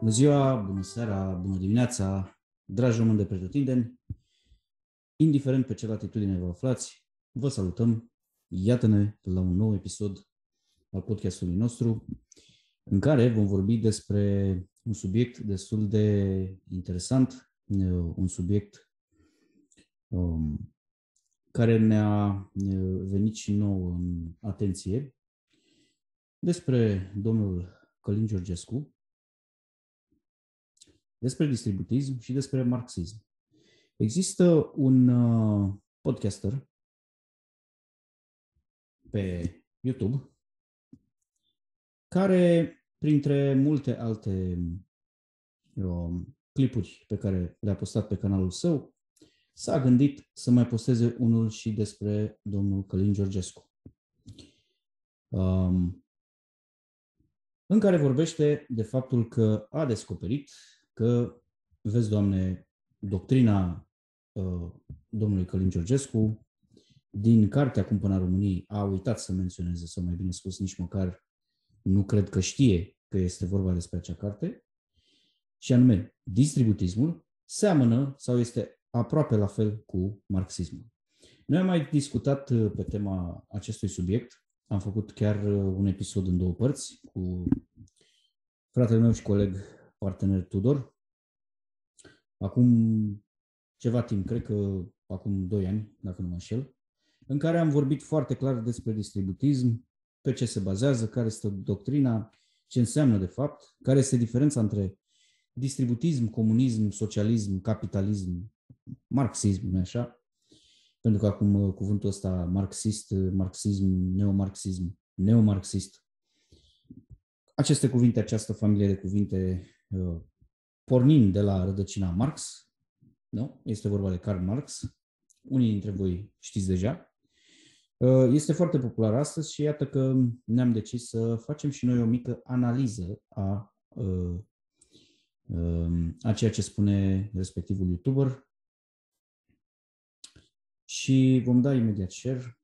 Bună ziua, bună seara, bună dimineața, dragi români de pretutindeni, indiferent pe ce latitudine vă aflați, vă salutăm, iată-ne la un nou episod al podcastului nostru, în care vom vorbi despre un subiect destul de interesant, un subiect care ne-a venit și nou în atenție, despre domnul Călin Georgescu, despre distributism și despre marxism. Există un podcaster pe YouTube care, printre multe alte clipuri pe care le-a postat pe canalul său, s-a gândit să mai posteze unul și despre domnul Călin Georgescu, în care vorbește de faptul că a descoperit că, vezi, Doamne, doctrina domnului Călin Georgescu din cartea Cumpăna României a uitat să menționeze, sau mai bine spus, nici măcar nu cred că știe că este vorba despre acea carte, și anume, distributismul seamănă sau este aproape la fel cu marxismul. Noi am mai discutat pe tema acestui subiect, am făcut chiar un episod în două părți cu fratele meu și coleg partener Tudor, acum ceva timp, cred că acum 2 ani, dacă nu mă înșel, în care am vorbit foarte clar despre distributism, pe ce se bazează, care este doctrina, ce înseamnă de fapt, care este diferența între distributism, comunism, socialism, capitalism, marxism, nu așa? Pentru că acum cuvântul ăsta marxist, marxism, neomarxist, aceste cuvinte, această familie de cuvinte, pornind de la rădăcina Marx, nu? Este vorba de Karl Marx, unii dintre voi știți deja, este foarte popular astăzi și iată că ne-am decis să facem și noi o mică analiză a ceea ce spune respectivul YouTuber și vom da imediat share.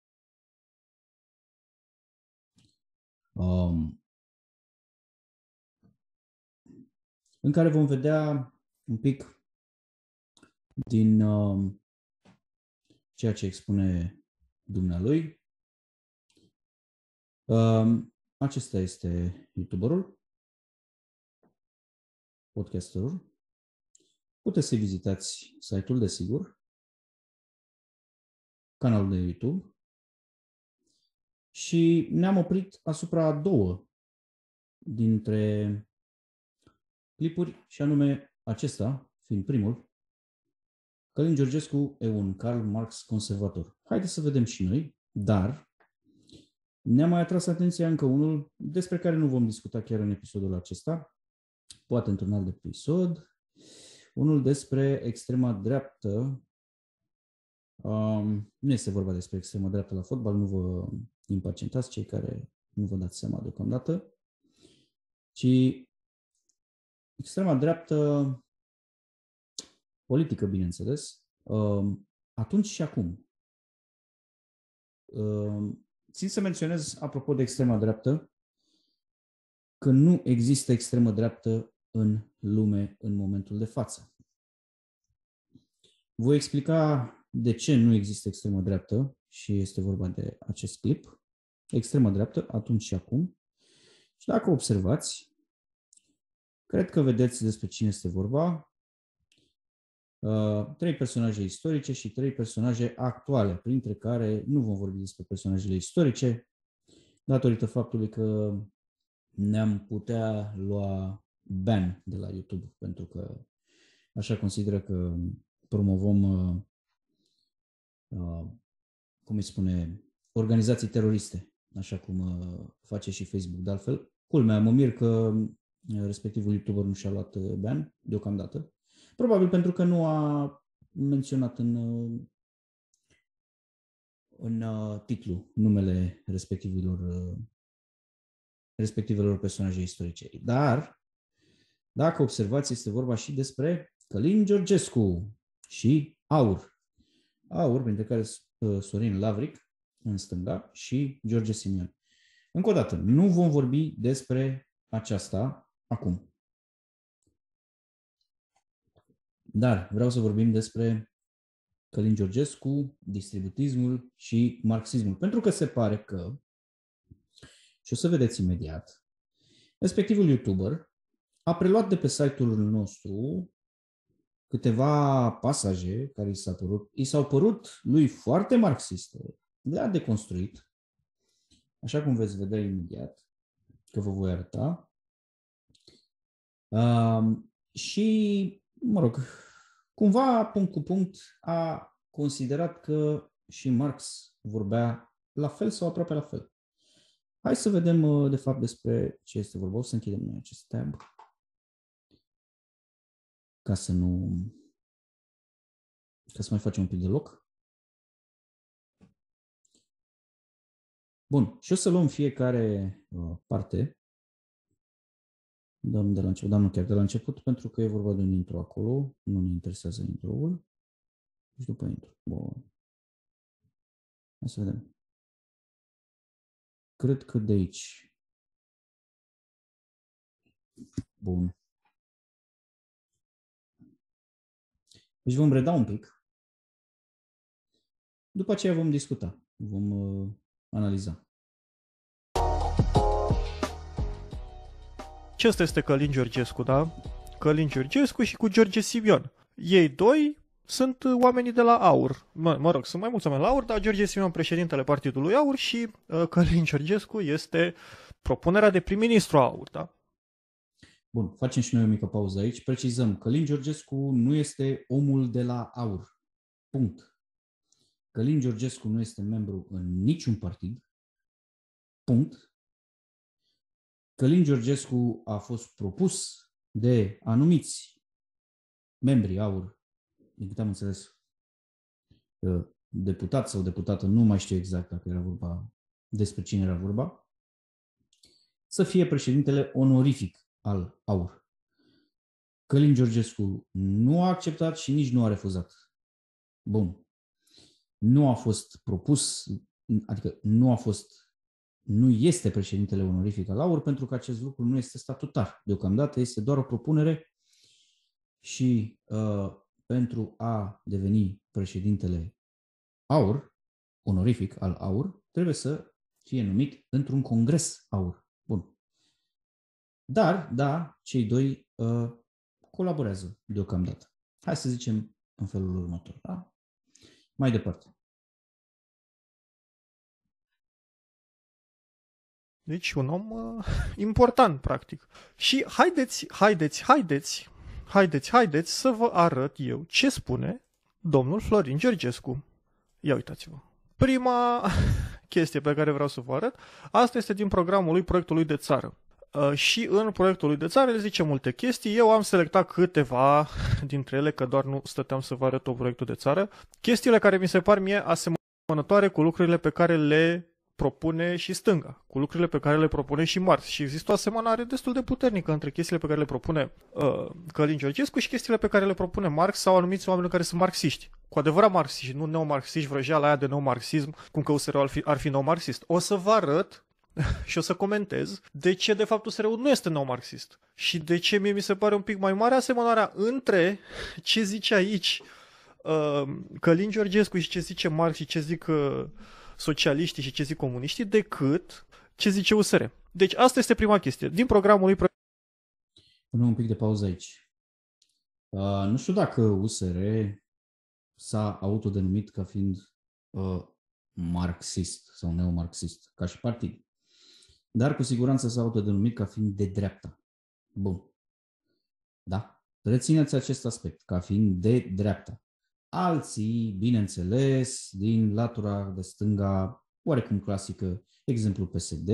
În care vom vedea un pic din ceea ce expune dumnealui. Acesta este YouTuberul, podcasterul. Puteți să vizitați site-ul, desigur, canalul de YouTube, și ne-am oprit asupra două dintre clipuri, și anume acesta, fiind primul, Călin Georgescu e un Karl Marx conservator. Haideți să vedem și noi, dar ne-a mai atras atenția încă unul despre care nu vom discuta chiar în episodul acesta, poate într-un alt episod, unul despre extrema dreaptă. Nu este vorba despre extrema dreaptă la fotbal, nu vă impacientați cei care nu vă dați seama deocamdată, ci extrema dreaptă politică, bineînțeles, atunci și acum. Țin să menționez, apropo de extrema dreaptă, că nu există extremă dreaptă în lume în momentul de față. Voi explica de ce nu există extremă dreaptă și este vorba de acest clip. Extremă dreaptă, atunci și acum. Și dacă observați, cred că vedeți despre cine este vorba. 3 personaje istorice și 3 personaje actuale, printre care nu vom vorbi despre personajele istorice, datorită faptului că ne-am putea lua ban de la YouTube, pentru că așa consideră că promovăm, cum îi spune, organizații teroriste, așa cum face și Facebook de altfel. Culmea, mă mir că respectivul YouTuber nu și-a luat ban deocamdată. Probabil pentru că nu a menționat în titlu numele respectivelor personaje istorice. Dar, dacă observați, este vorba și despre Călin Georgescu și Aur. Aur, printre care Sorin Lavric, în stânga, și George Simion. Încă o dată, nu vom vorbi despre aceasta acum. Dar vreau să vorbim despre Călin Georgescu, distributismul și marxismul. Pentru că se pare că, și o să vedeți imediat, respectivul YouTuber a preluat de pe site-ul nostru câteva pasaje care i s-au părut lui foarte marxiste, le-a deconstruit, așa cum veți vedea imediat, că vă voi arăta. Și, mă rog, cumva, punct cu punct, a considerat că și Marx vorbea la fel sau aproape la fel. Hai să vedem, de fapt, despre ce este vorba. O să închidem noi acest tab ca să mai facem un pic de loc. Bun, și o să luăm fiecare parte. Dăm de la început, dar nu chiar de la început, pentru că e vorba de un intro acolo. Nu ne interesează intro-ul. Și după intro. Bun. Hai să vedem. Cred că de aici. Bun. Deci vom reda un pic. După aceea vom discuta. Vom analiza. Acesta este Călin Georgescu, da? Călin Georgescu și cu George Simion. Ei doi sunt oamenii de la AUR. Mă rog, sunt mai mulți oameni la AUR, dar George Simion, președintele partidului AUR, și Călin Georgescu este propunerea de prim-ministru a AUR, da? Bun, facem și noi o mică pauză aici. Precizăm, Călin Georgescu nu este omul de la AUR. Punct. Călin Georgescu nu este membru în niciun partid. Punct. Călin Georgescu a fost propus de anumiți membri AUR, din câte am înțeles, deputat sau deputată, nu mai știu exact dacă era vorba despre cine era vorba, să fie președintele onorific al AUR. Călin Georgescu nu a acceptat și nici nu a refuzat. Bun. Nu a fost propus, adică nu este președintele onorific al AUR, pentru că acest lucru nu este statutar. Deocamdată este doar o propunere și pentru a deveni președintele AUR, onorific al AUR, trebuie să fie numit într-un congres AUR. Bun. Dar, da, cei doi colaborează deocamdată. Hai să zicem în felul următor. Da? Mai departe. Deci un om important, practic. Și haideți să vă arăt eu ce spune domnul Florin Georgescu. Ia uitați-vă. Prima chestie pe care vreau să vă arăt, asta este din programul lui proiectului de țară. Și în proiectul lui de țară el zice multe chestii. Eu am selectat câteva dintre ele, că doar nu stăteam să vă arăt tot proiectul de țară. Chestiile care mi se par mie asemănătoare cu lucrurile pe care le propune și stânga, cu lucrurile pe care le propune și Marx. Și există o asemănare destul de puternică între chestiile pe care le propune Călin Georgescu și chestiile pe care le propune Marx sau anumiți oameni care sunt marxiști. Cu adevărat marxiști, nu neomarxiști, vrăjeala aia de neomarxism, cum că USR-ul ar fi neomarxist. O să vă arăt și o să comentez de ce de fapt USR-ul nu este neomarxist și de ce mie mi se pare un pic mai mare asemănarea între ce zice aici Călin Georgescu și ce zice Marx și ce zic socialiștii și ce zic comuniștii decât ce zice USR. Deci asta este prima chestie. Din programul lui... Punem un pic de pauză aici. Nu știu dacă USR s-a autodenumit ca fiind marxist sau neomarxist, ca și partid. Dar cu siguranță s-a autodenumit ca fiind de dreapta. Bun. Da? Rețineți acest aspect, ca fiind de dreapta. Alții, bineînțeles, din latura de stânga, oarecum clasică, exemplu PSD,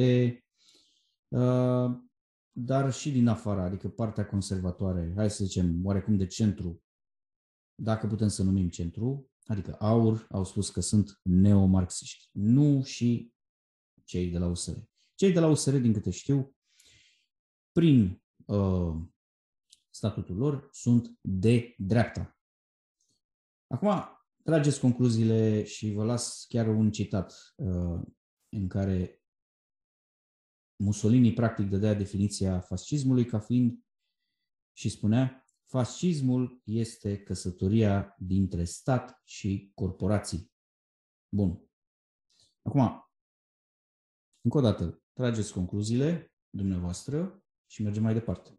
dar și din afara, adică partea conservatoare, hai să zicem, oarecum de centru, dacă putem să numim centru, adică AUR, au spus că sunt neomarxiști. Nu și cei de la USR. Cei de la USR, din câte știu, prin statutul lor, sunt de dreapta. Acum, trageți concluziile și vă las chiar un citat în care Mussolini practic dădea definiția fascismului ca fiind și spunea: fascismul este căsătoria dintre stat și corporații. Bun. Acum, încă o dată, trageți concluziile dumneavoastră și mergem mai departe.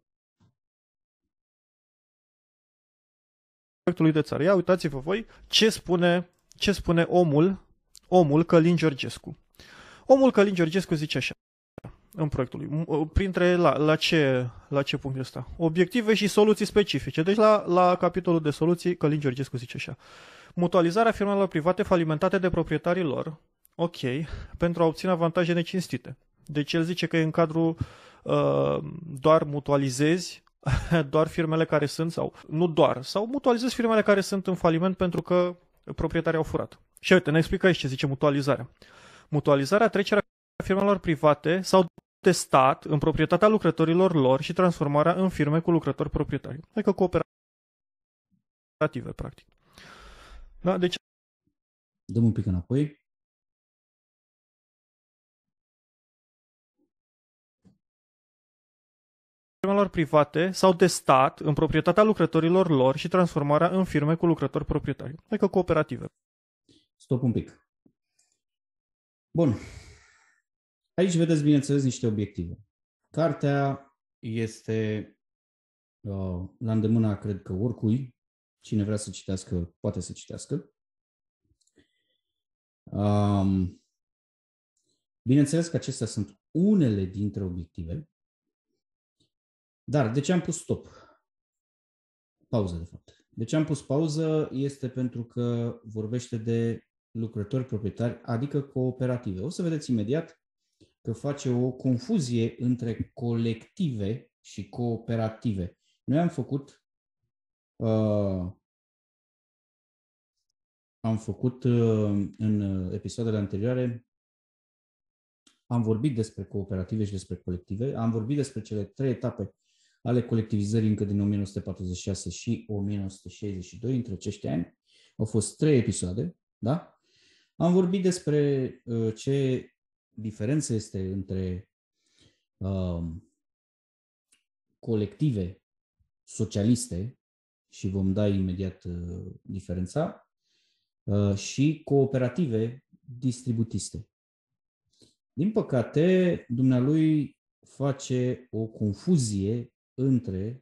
Proiectului de țară. Ia uitați-vă voi ce spune omul Călin Georgescu. Omul Călin Georgescu zice așa în proiectul lui. Printre la ce punct ăsta? Obiective și soluții specifice. Deci la capitolul de soluții Călin Georgescu zice așa. Mutualizarea firmelor private falimentate de proprietarii lor, ok, pentru a obține avantaje necinstite. Deci el zice că e în cadrul doar mutualizezi doar firmele care sunt, sau mutualizezi firmele care sunt în faliment pentru că proprietarii au furat. Și uite, ne explică aici ce zice mutualizarea. Mutualizarea, trecerea firmelor private sau de stat în proprietatea lucrătorilor lor și transformarea în firme cu lucrători proprietari. Adică cooperative, practic. Da? Deci dăm un pic înapoi. firmelor private sau de stat în proprietatea lucrătorilor lor și transformarea în firme cu lucrători proprietari. Adică cooperative. Stop un pic. Bun. Aici vedeți, bineînțeles, niște obiective. Cartea este la îndemâna, cred că, oricui. Cine vrea să citească, poate să citească. Bineînțeles că acestea sunt unele dintre obiective. Dar de ce am pus stop? Pauză, de fapt. De ce am pus pauză este pentru că vorbește de lucrători proprietari, adică cooperative. O să vedeți imediat că face o confuzie între colective și cooperative. Noi am făcut în episoadele anterioare, am vorbit despre cooperative și despre colective, am vorbit despre cele 3 etape ale colectivizării încă din 1946 și 1962, între acești ani. Au fost 3 episoade, da? Am vorbit despre ce diferență este între colective socialiste, și vom da imediat diferența, și cooperative distributiste. Din păcate, dumnealui face o confuzie între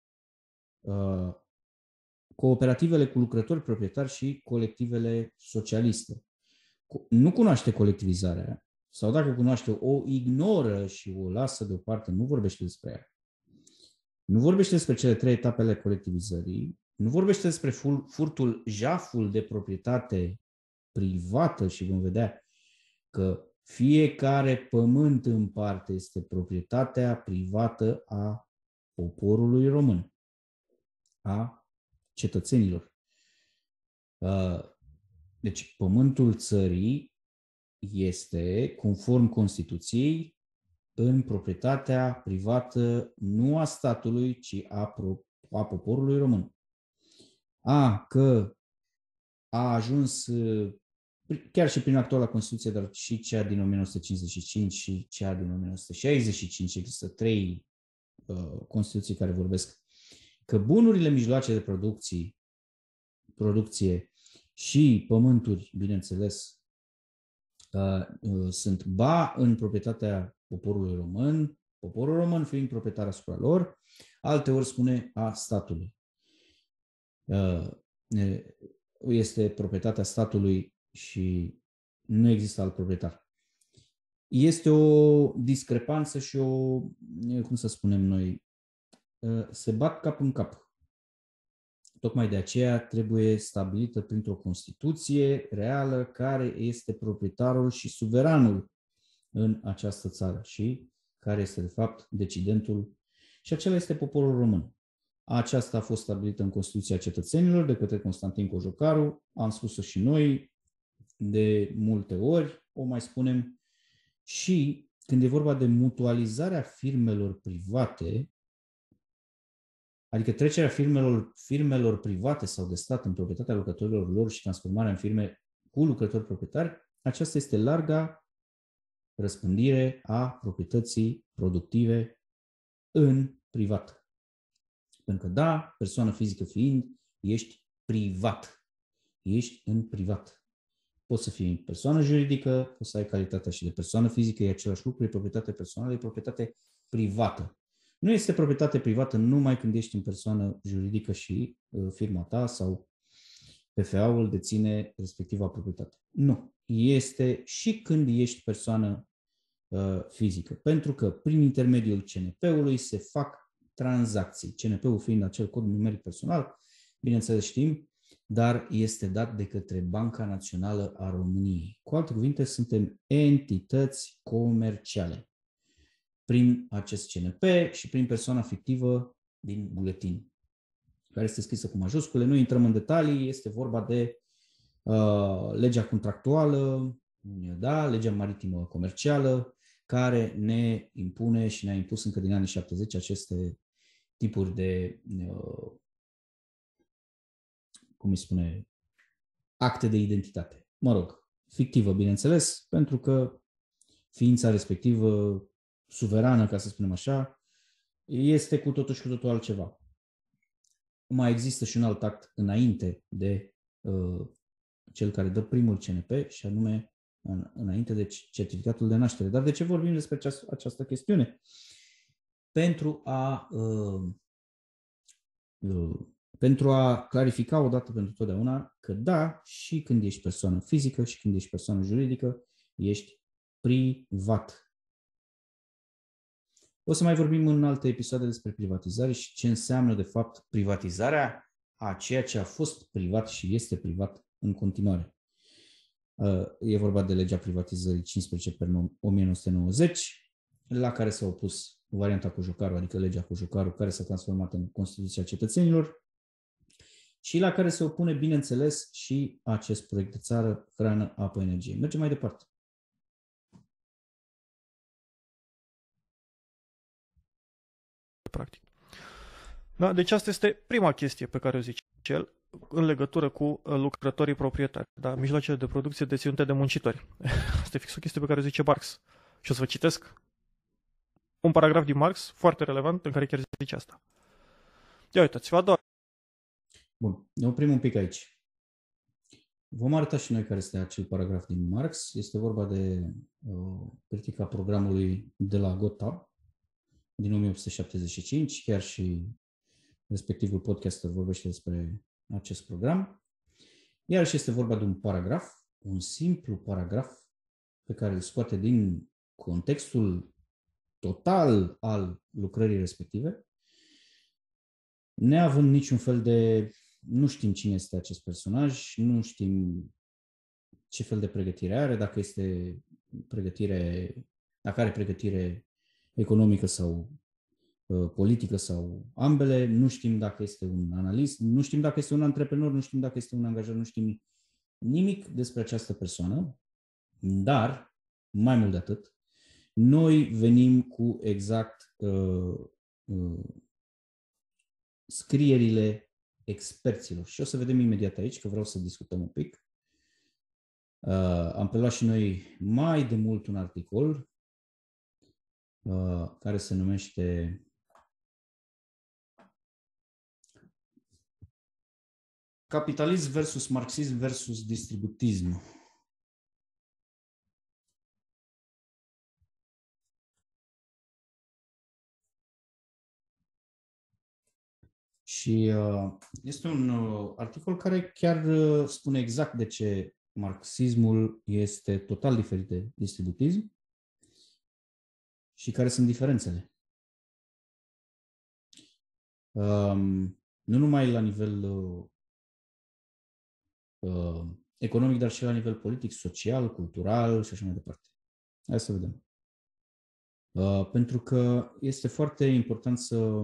cooperativele cu lucrători proprietari și colectivele socialiste. Nu cunoaște colectivizarea, sau dacă cunoaște, o ignoră și o lasă deoparte, nu vorbește despre ea. Nu vorbește despre cele 3 etape ale colectivizării, nu vorbește despre furtul, jaful de proprietate privată, și vom vedea că fiecare pământ în parte este proprietatea privată a poporului român, a cetățenilor. Deci pământul țării este, conform Constituției, în proprietatea privată nu a statului, ci a poporului român. Că a ajuns, chiar și prin actuala Constituție, dar și cea din 1955 și cea din 1965, există 3 Constituții care vorbesc, că bunurile mijloace de producție și pământuri, bineînțeles, sunt în proprietatea poporului român, poporul român fiind proprietar asupra lor, alteori spune a statului. Este proprietatea statului și nu există alt proprietar. Este o discrepanță și cum să spunem noi, se bat cap în cap. Tocmai de aceea trebuie stabilită printr-o Constituție reală care este proprietarul și suveranul în această țară și care este de fapt decidentul, și acela este poporul român. Aceasta a fost stabilită în Constituția Cetățenilor de către Constantin Cojocaru, am spus-o și noi de multe ori, o mai spunem, și când e vorba de mutualizarea firmelor private, adică trecerea firmelor private sau de stat în proprietatea lucrătorilor lor și transformarea în firme cu lucrători proprietari, aceasta este larga răspândire a proprietății productive în privat. Pentru că da, persoană fizică fiind, ești privat. Ești în privat. Poți să fii persoană juridică, poți să ai calitatea și de persoană fizică, e același lucru, e proprietate personală, e proprietate privată. Nu este proprietate privată numai când ești în persoană juridică și firma ta sau PFA-ul deține respectiva proprietate. Nu. Este și când ești persoană fizică. Pentru că prin intermediul CNP-ului se fac tranzacții. CNP-ul fiind acel cod numeric personal, bineînțeles știm, dar este dat de către Banca Națională a României. Cu alte cuvinte, suntem entități comerciale prin acest CNP și prin persoana fictivă din buletin, care este scrisă cu majuscule. Nu intrăm în detalii, este vorba de legea contractuală, da, legea maritimă comercială, care ne impune și ne-a impus încă din anii 70 aceste tipuri de, cum îi spune, acte de identitate. Mă rog, fictivă, bineînțeles, pentru că ființa respectivă, suverană, ca să spunem așa, este cu totul și cu totul altceva. Mai există și un alt act înainte de cel care dă primul CNP, și anume înainte de certificatul de naștere. Dar de ce vorbim despre această chestiune? Pentru a clarifica odată pentru totdeauna că da, și când ești persoană fizică și când ești persoană juridică, ești privat. O să mai vorbim în alte episoade despre privatizare și ce înseamnă de fapt privatizarea a ceea ce a fost privat și este privat în continuare. E vorba de legea privatizării 15/1990, la care s-a opus varianta Cojocaru, adică legea Cojocaru, care s-a transformat în Constituția Cetățenilor, și la care se opune, bineînțeles, și acest proiect de țară, hrană, apă, energie. Mergem mai departe. Practic. Da, deci asta este prima chestie pe care o zice el în legătură cu lucrătorii proprietari, da, mijloacele de producție deținute de muncitori. Asta e fix o chestie pe care o zice Marx. Și o să vă citesc un paragraf din Marx foarte relevant în care chiar zice asta. Ia uitați-vă, a doua. Bun, ne oprim un pic aici. Vom arăta și noi care este acel paragraf din Marx. Este vorba de critica programului de la Gotha din 1875, chiar și respectivul podcaster vorbește despre acest program. Iarăși este vorba de un paragraf, un simplu paragraf pe care îl scoate din contextul total al lucrării respective, neavând niciun fel de... Nu știm cine este acest personaj, nu știm ce fel de pregătire are, dacă are pregătire economică sau politică sau ambele, nu știm dacă este un analist, nu știm dacă este un antreprenor, nu știm dacă este un angajat, nu știm nimic despre această persoană, dar, mai mult de atât, noi venim cu exact scrierile experților. Și o să vedem imediat aici, că vreau să discutăm un pic. Am preluat și noi mai de mult un articol care se numește Capitalism versus marxism versus distributism. Și este un articol care chiar spune exact de ce marxismul este total diferit de distributism și care sunt diferențele. Nu numai la nivel economic, dar și la nivel politic, social, cultural și așa mai departe. Hai să vedem. Pentru că este foarte important să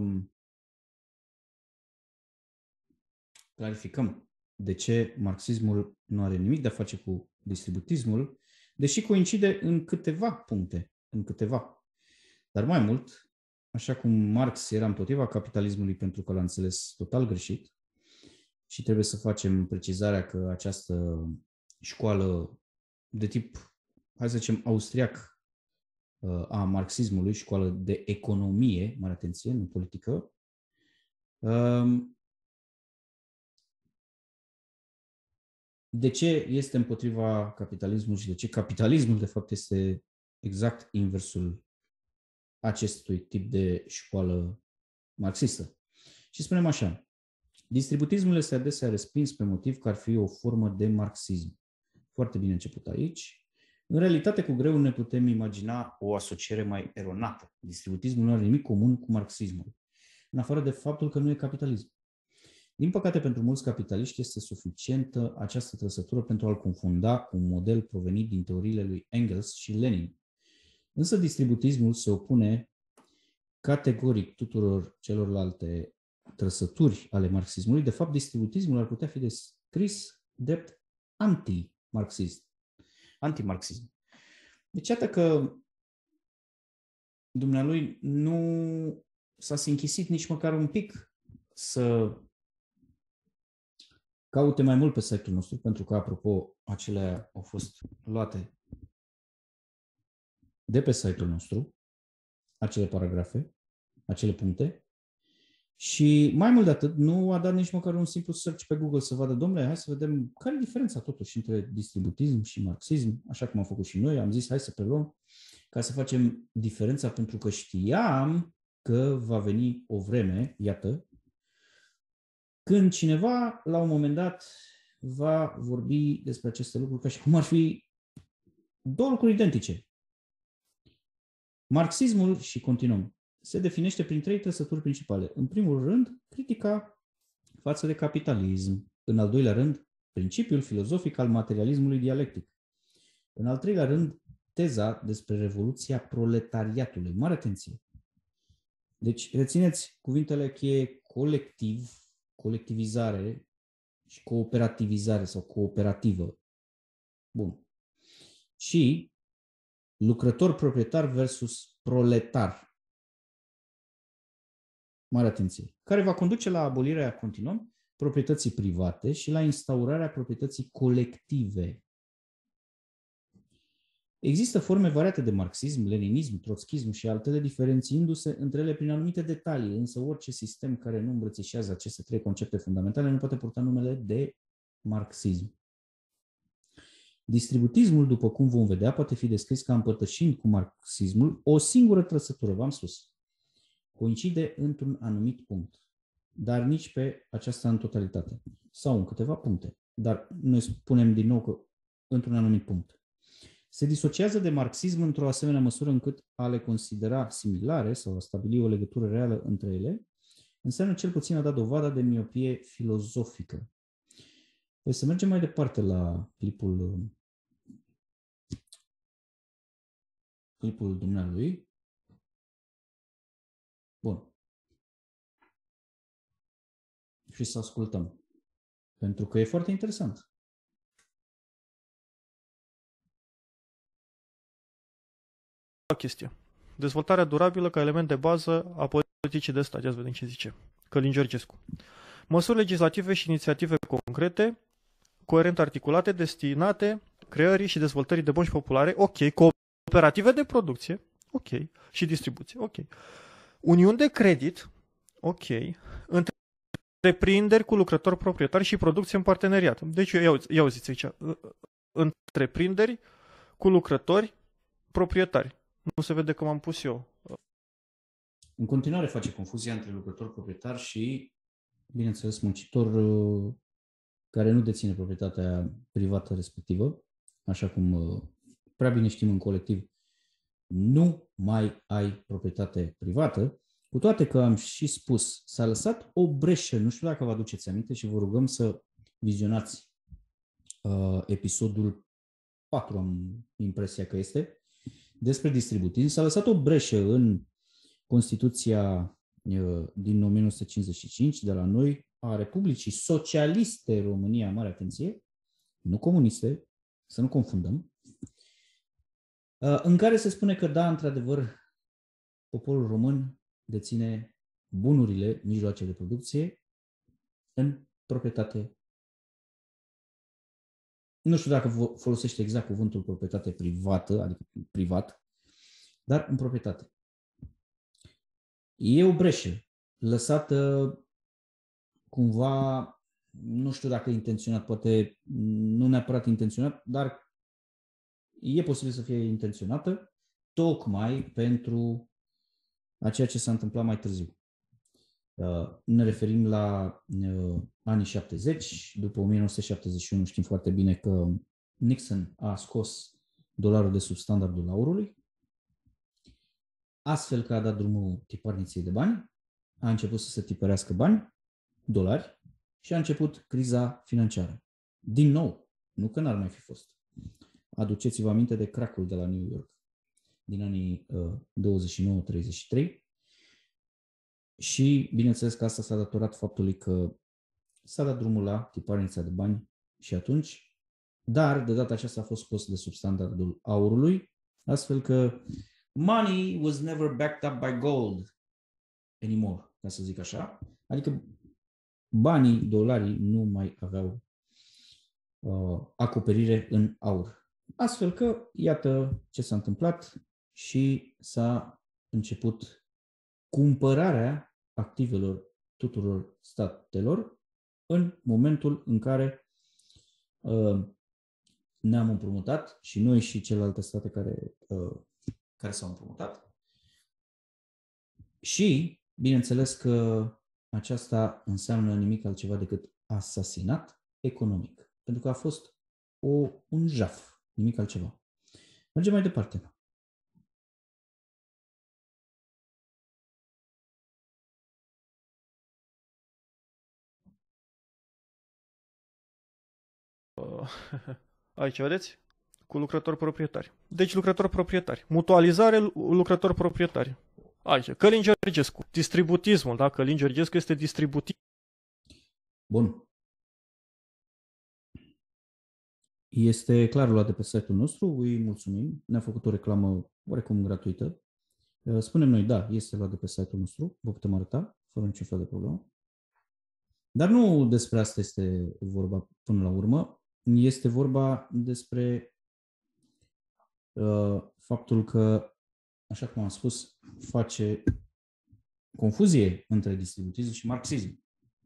clarificăm de ce marxismul nu are nimic de a face cu distributismul, deși coincide în câteva puncte, Dar mai mult, așa cum Marx era împotriva capitalismului pentru că l-a înțeles total greșit, și trebuie să facem precizarea că această școală de tip, hai să zicem, austriac a marxismului, școală de economie, mare atenție, nu politică, De ce este împotriva capitalismului și de ce capitalismul, de fapt, este exact inversul acestui tip de școală marxistă? Și spunem așa, distributismul este adesea respins pe motiv că ar fi o formă de marxism. Foarte bine început aici. În realitate, cu greu ne putem imagina o asociere mai eronată. Distributismul nu are nimic comun cu marxismul, în afară de faptul că nu e capitalism. Din păcate, pentru mulți capitaliști este suficientă această trăsătură pentru a-l confunda cu un model provenit din teoriile lui Engels și Lenin. Însă distributismul se opune categoric tuturor celorlalte trăsături ale marxismului. De fapt, distributismul ar putea fi descris drept antimarxism. Deci, iată că dumnealui nu s-a sinchisit nici măcar un pic să caute mai mult pe site-ul nostru, pentru că, apropo, acelea au fost luate de pe site-ul nostru, acele paragrafe, acele puncte. Și mai mult de atât, nu a dat nici măcar un simplu search pe Google să vadă, domnule, hai să vedem care e diferența totuși între distributism și marxism, așa cum am făcut și noi. Am zis, hai să preluăm ca să facem diferența, pentru că știam că va veni o vreme, iată, când cineva, la un moment dat, va vorbi despre aceste lucruri ca și cum ar fi două lucruri identice. Marxismul, și continuăm, se definește prin trei trăsături principale. În primul rând, critica față de capitalism. În al doilea rând, principiul filozofic al materialismului dialectic. În al treilea rând, teza despre revoluția proletariatului. Mare atenție! Deci, rețineți cuvintele cheie colectiv, colectivizare și cooperativizare sau cooperativă. Bun. Și lucrător proprietar versus proletar. Mare atenție. Care va conduce la abolirea, continuăm, proprietății private și la instaurarea proprietății colective. Există forme variate de marxism, leninism, trotskism și altele, diferențiindu-se între ele prin anumite detalii, însă orice sistem care nu îmbrățișează aceste trei concepte fundamentale nu poate purta numele de marxism. Distributismul, după cum vom vedea, poate fi descris ca împărtășind cu marxismul o singură trăsătură, v-am spus. Coincide într-un anumit punct, dar nici pe aceasta în totalitate, sau în câteva puncte, dar noi spunem din nou că într-un anumit punct. Se disociază de marxism într-o asemenea măsură încât a le considera similare sau a stabili o legătură reală între ele, înseamnă cel puțin a da dovada de miopie filozofică. Păi să mergem mai departe la clipul dumnealui. Bun. Și să ascultăm. Pentru că e foarte interesant. O chestie. Dezvoltarea durabilă ca element de bază a politicii de stat. Ia să vedem ce zice Călin Georgescu. Măsuri legislative și inițiative concrete, coerent articulate, destinate creării și dezvoltării de bănci populare, ok, cooperative de producție, ok, și distribuție, ok. Uniuni de credit, ok, întreprinderi cu lucrători proprietari și producție în parteneriat. Deci, ia auziți aici, întreprinderi cu lucrători proprietari. Nu se vede că m-am pus eu. În continuare face confuzia între lucrător proprietar și, bineînțeles, muncitor care nu deține proprietatea privată respectivă, așa cum prea bine știm în colectiv, nu mai ai proprietate privată, cu toate că am și spus, s-a lăsat o breșă, nu știu dacă vă aduceți aminte și vă rugăm să vizionați episodul 4, am impresia că este, despre distributism. S-a lăsat o breșă în Constituția din 1955 de la noi a Republicii Socialiste România, mare atenție, nu comuniste, să nu confundăm, în care se spune că da, într-adevăr, poporul român deține bunurile, mijloace de producție în proprietate. Nu știu dacă folosește exact cuvântul proprietate privată, adică privat, dar în proprietate. E o breșă lăsată cumva, nu știu dacă e intenționat, poate nu neapărat intenționat, dar e posibil să fie intenționată, tocmai pentru a ceea ce s-a întâmplat mai târziu. Ne referim la anii 70, după 1971 știm foarte bine că Nixon a scos dolarul de sub standardul aurului, astfel că a dat drumul tiparniței de bani, a început să se tipărească bani, dolari, și a început criza financiară. Din nou, nu că n-ar mai fi fost. Aduceți-vă aminte de crack-ul de la New York din anii 29-33 și bineînțeles că asta s-a datorat faptului că s-a dat drumul la tiparnița de bani și atunci, dar de data aceasta a fost scos de sub standardul aurului, astfel că money was never backed up by gold anymore, ca să zic așa. Adică banii, dolarii, nu mai aveau acoperire în aur. Astfel că, iată ce s-a întâmplat și s-a început cumpărarea activelor tuturor statelor în momentul în care ne-am împrumutat și noi și celelalte state care s-au împrumutat. Și, bineînțeles că aceasta înseamnă nimic altceva decât asasinat economic. Pentru că a fost un jaf, nimic altceva. Mergem mai departe. Aici, vedeți? Cu lucrători proprietari. Deci lucrători proprietari. Mutualizare, lucrători proprietari. Aici, Călin Georgescu. Distributismul, da? Călin Georgescu este distributiv. Bun. Este clar luat de pe site-ul nostru, îi mulțumim. Ne-a făcut o reclamă oarecum gratuită. Spunem noi, da, este luat de pe site-ul nostru, vă putem arăta, fără niciun fel de problemă. Dar nu despre asta este vorba până la urmă. Este vorba despre faptul că, așa cum am spus, face confuzie între distributism și marxism.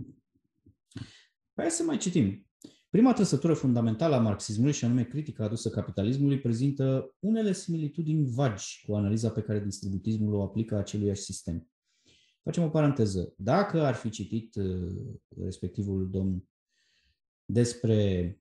Hai să mai citim. Prima trăsătură fundamentală a marxismului, și anume critica adusă capitalismului, prezintă unele similitudini vagi cu analiza pe care distributismul o aplică aceluiași sistem. Facem o paranteză. Dacă ar fi citit respectivul domn despre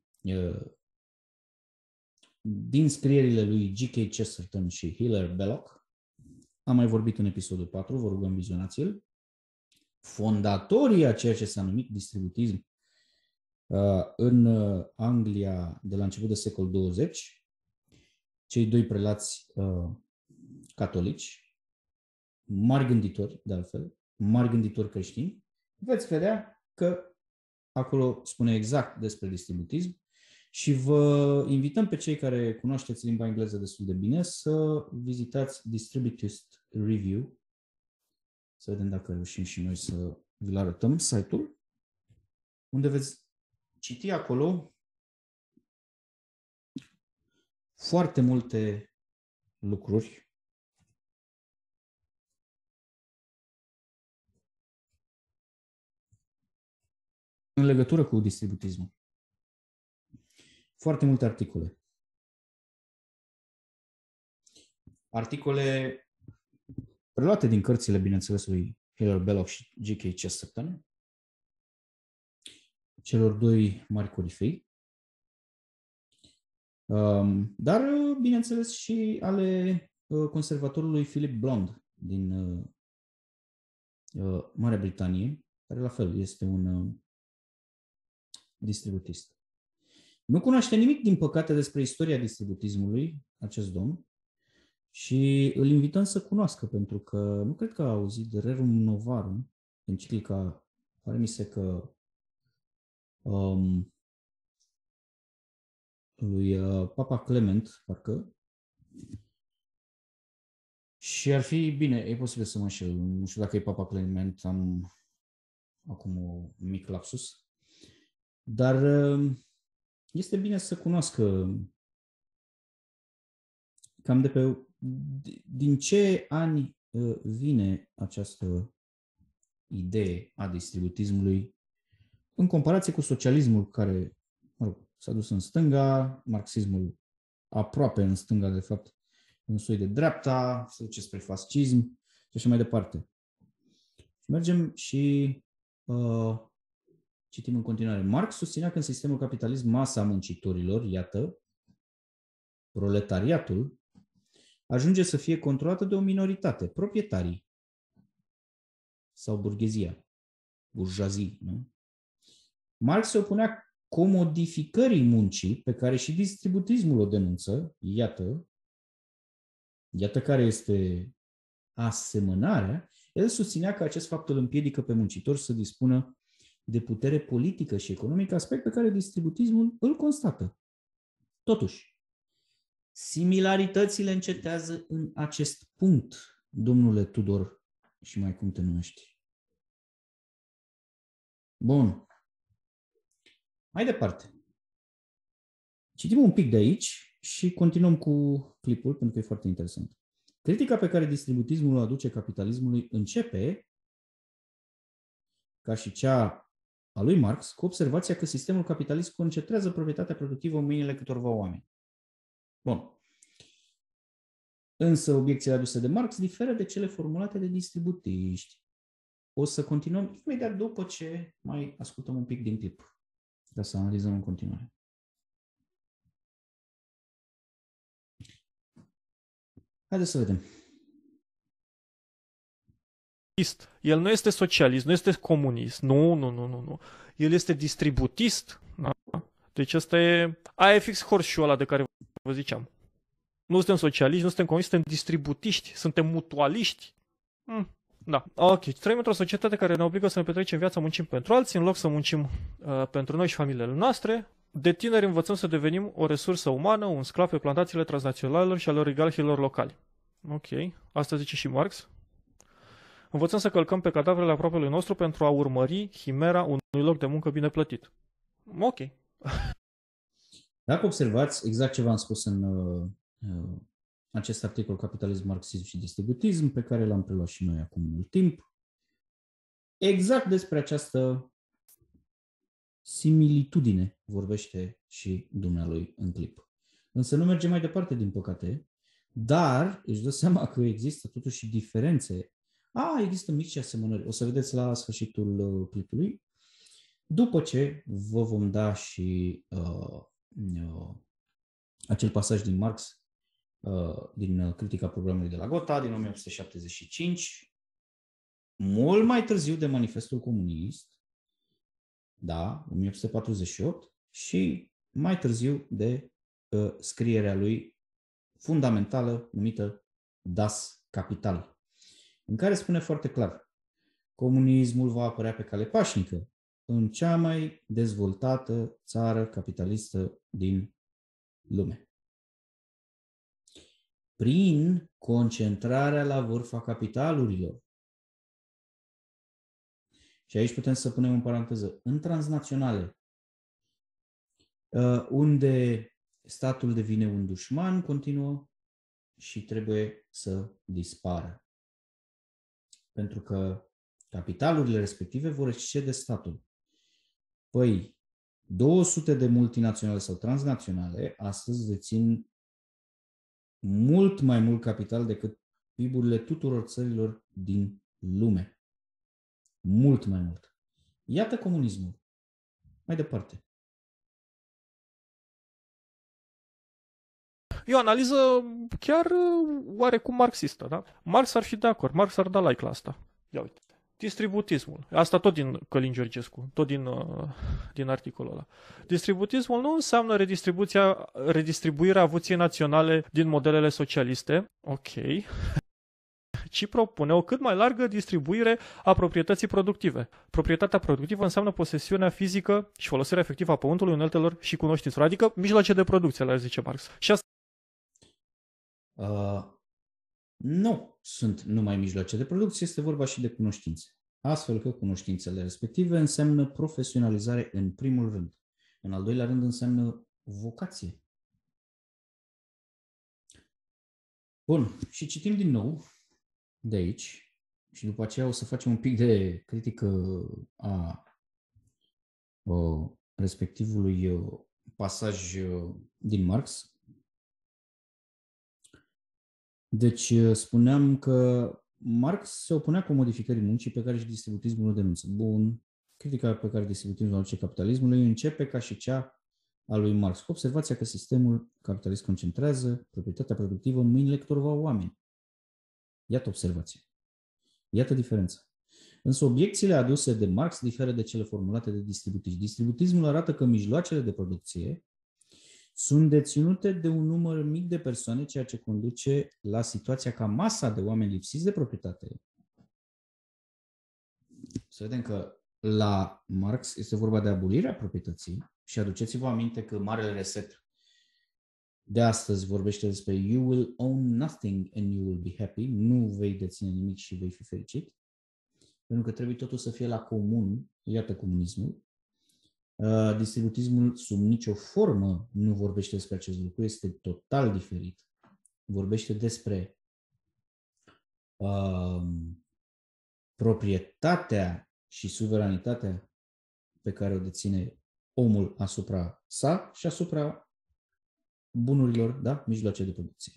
din scrierile lui G.K. Chesterton și Hilaire Belloc, am mai vorbit în episodul 4, vă rugăm vizionați-l, fondatorii a ceea ce s-a numit distributism în Anglia de la început de secol 20, cei doi prelați catolici, mari gânditori, de altfel, mari gânditori creștini, veți vedea că acolo spune exact despre distributism și vă invităm pe cei care cunoașteți limba engleză destul de bine să vizitați Distributist Review, să vedem dacă reușim și noi să vi-l arătăm, site-ul, unde veți citi acolo foarte multe lucruri în legătură cu distributismul. Foarte multe articole. Articole preluate din cărțile, bineînțeles, lui Hilaire Belloc și G.K. Chesterton, celor doi mari corifei, dar, bineînțeles, și ale conservatorului Philip Blond din Marea Britanie, care la fel este un distributist. Nu cunoaște nimic, din păcate, despre istoria distributismului, acest domn, și îl invităm să cunoască, pentru că nu cred că a auzit de Rerum Novarum, enciclica, pare mi se că lui Papa Clement, parcă, și ar fi bine, e posibil să mă înșel, nu știu dacă e Papa Clement, am acum un mic lapsus, dar este bine să cunoască cam din ce ani vine această idee a distributismului în comparație cu socialismul care, mă rog, s-a dus în stânga, marxismul aproape în stânga, de fapt, un soi de dreapta, se duce spre fascism și așa mai departe. Mergem și citim în continuare. Marx susținea că în sistemul capitalism masa muncitorilor, iată, proletariatul, ajunge să fie controlată de o minoritate, proprietarii sau burghezia, burjazii, nu? Marx se opunea comodificării muncii, pe care și distributismul o denunță, iată care este asemănarea. El susținea că acest fapt îl împiedică pe muncitor să dispună de putere politică și economică, aspect pe care distributismul îl constată. Totuși, similaritățile încetează în acest punct, domnule Tudor, și mai cum te numești. Bun. Mai departe. Citim un pic de aici și continuăm cu clipul, pentru că e foarte interesant. Critica pe care distributismul o aduce capitalismului începe, ca și cea a lui Marx, cu observația că sistemul capitalist concentrează proprietatea productivă în mâinile câtorva oameni. Bun. Însă obiecțiile aduse de Marx diferă de cele formulate de distributiști. O să continuăm imediat după ce mai ascultăm un pic din clip, ca să analizăm în continuare. Haideți să vedem. El nu este socialist, nu este comunist. Nu. El este distributist. Da? Deci aia e fix horseshoe ăla de care vă ziceam. Nu suntem socialiști, nu suntem comuniști, suntem distributiști, suntem mutualiști. Da, ok. Trăim într-o societate care ne obligă să ne petrecem viața, muncim pentru alții, în loc să muncim pentru noi și familiile noastre. De tineri învățăm să devenim o resursă umană, un sclav pe plantațiile transnaționalelor și ale oligarhilor locali. Ok, asta zice și Marx. Învățăm să călcăm pe cadavrele aproapelui nostru pentru a urmări chimera unui loc de muncă bine plătit. Ok. Dacă observați exact ce v-am spus în acest articol Capitalism, Marxism și Distributism, pe care l-am preluat și noi acum mult timp, exact despre această similitudine vorbește și dumnealui în clip. Însă nu merge mai departe, din păcate, dar își dă seama că există totuși diferențe. Există mici asemănări. O să vedeți la sfârșitul clipului, după ce vă vom da și acel pasaj din Marx, din Critica programului de la Gotha, din 1875, mult mai târziu de Manifestul Comunist, da, 1848, și mai târziu de scrierea lui fundamentală numită Das Kapital, în care spune foarte clar: comunismul va apărea pe cale pașnică în cea mai dezvoltată țară capitalistă din lume, prin concentrarea la vârf a capitalurilor. Și aici putem să punem în paranteză, în transnaționale, unde statul devine un dușman continuă și trebuie să dispară. Pentru că capitalurile respective vor excede statul. Păi, 200 de multinaționale sau transnaționale astăzi dețin mult mai mult capital decât PIB-urile tuturor țărilor din lume. Mult mai mult. Iată comunismul. Mai departe. E o analiză chiar oarecum marxistă, da? Marx ar fi de acord, Marx ar da like la asta. Ia uite. Distributismul. Asta tot din Călin Georgescu, tot din articolul ăla. Distributismul nu înseamnă redistribuirea avuției naționale din modelele socialiste, ok, ci propune o cât mai largă distribuire a proprietății productive. Proprietatea productivă înseamnă posesiunea fizică și folosirea efectivă a pământului, uneltelor și cunoștințelor, adică mijloace de producție, le zice Marx. Și asta nu sunt numai mijloace de producție, este vorba și de cunoștințe. Astfel că cunoștințele respective înseamnă profesionalizare în primul rând. În al doilea rând înseamnă vocație. Bun, și citim din nou de aici și după aceea o să facem un pic de critică a respectivului pasaj din Marx. Deci spuneam că Marx se opunea cu modificării muncii pe care și distributismul o denunță. Bun, critica pe care distributismul o aduce capitalismului începe ca și cea a lui Marx, cu observația că sistemul capitalist concentrează proprietatea productivă în mâinile câtorva oameni. Iată observație. Iată diferența. Însă obiecțiile aduse de Marx diferă de cele formulate de distributism. Distributismul arată că mijloacele de producție sunt deținute de un număr mic de persoane, ceea ce conduce la situația ca masa de oameni lipsiți de proprietate. Să vedem că la Marx este vorba de abolirea proprietății și aduceți-vă aminte că Marele Reset de astăzi vorbește despre you will own nothing and you will be happy, nu vei deține nimic și vei fi fericit, pentru că trebuie totul să fie la comun, iată comunismul. Distributismul sub nicio formă nu vorbește despre acest lucru, este total diferit. Vorbește despre proprietatea și suveranitatea pe care o deține omul asupra sa și asupra bunurilor, da? Mijloace de producție.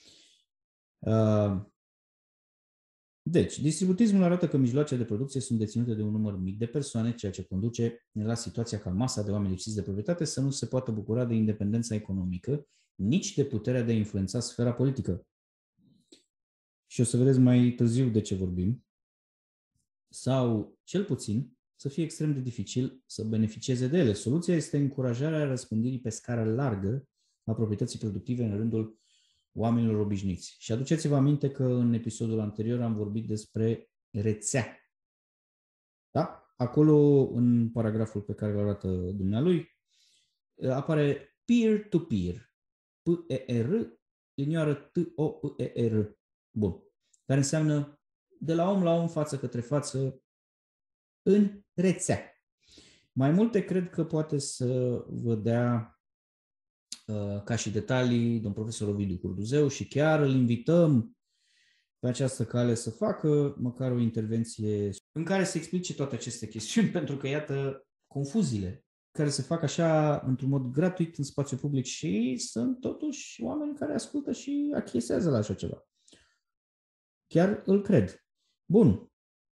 Deci, distributismul arată că mijloacele de producție sunt deținute de un număr mic de persoane, ceea ce conduce la situația ca masa de oameni lipsiți de proprietate să nu se poată bucura de independența economică, nici de puterea de a influența sfera politică. Și o să vedeți mai târziu de ce vorbim. Sau, cel puțin, să fie extrem de dificil să beneficieze de ele. Soluția este încurajarea răspândirii pe scară largă a proprietății productive în rândul oamenilor obișnuiți. Și aduceți-vă aminte că în episodul anterior am vorbit despre rețea. Da? Acolo, în paragraful pe care îl arată dumnealui, apare peer-to-peer. P-E-R, linioară T-O-P-E-R. Bun. Care înseamnă de la om la om, față către față, în rețea. Mai multe cred că poate să vă dea ca și detalii domn profesor Ovidiu Curduzeu și chiar îl invităm pe această cale să facă măcar o intervenție în care să explice toate aceste chestiuni, pentru că iată confuziile care se fac așa într-un mod gratuit în spațiu public și sunt totuși oameni care ascultă și achiesează la așa ceva. Chiar îl cred. Bun.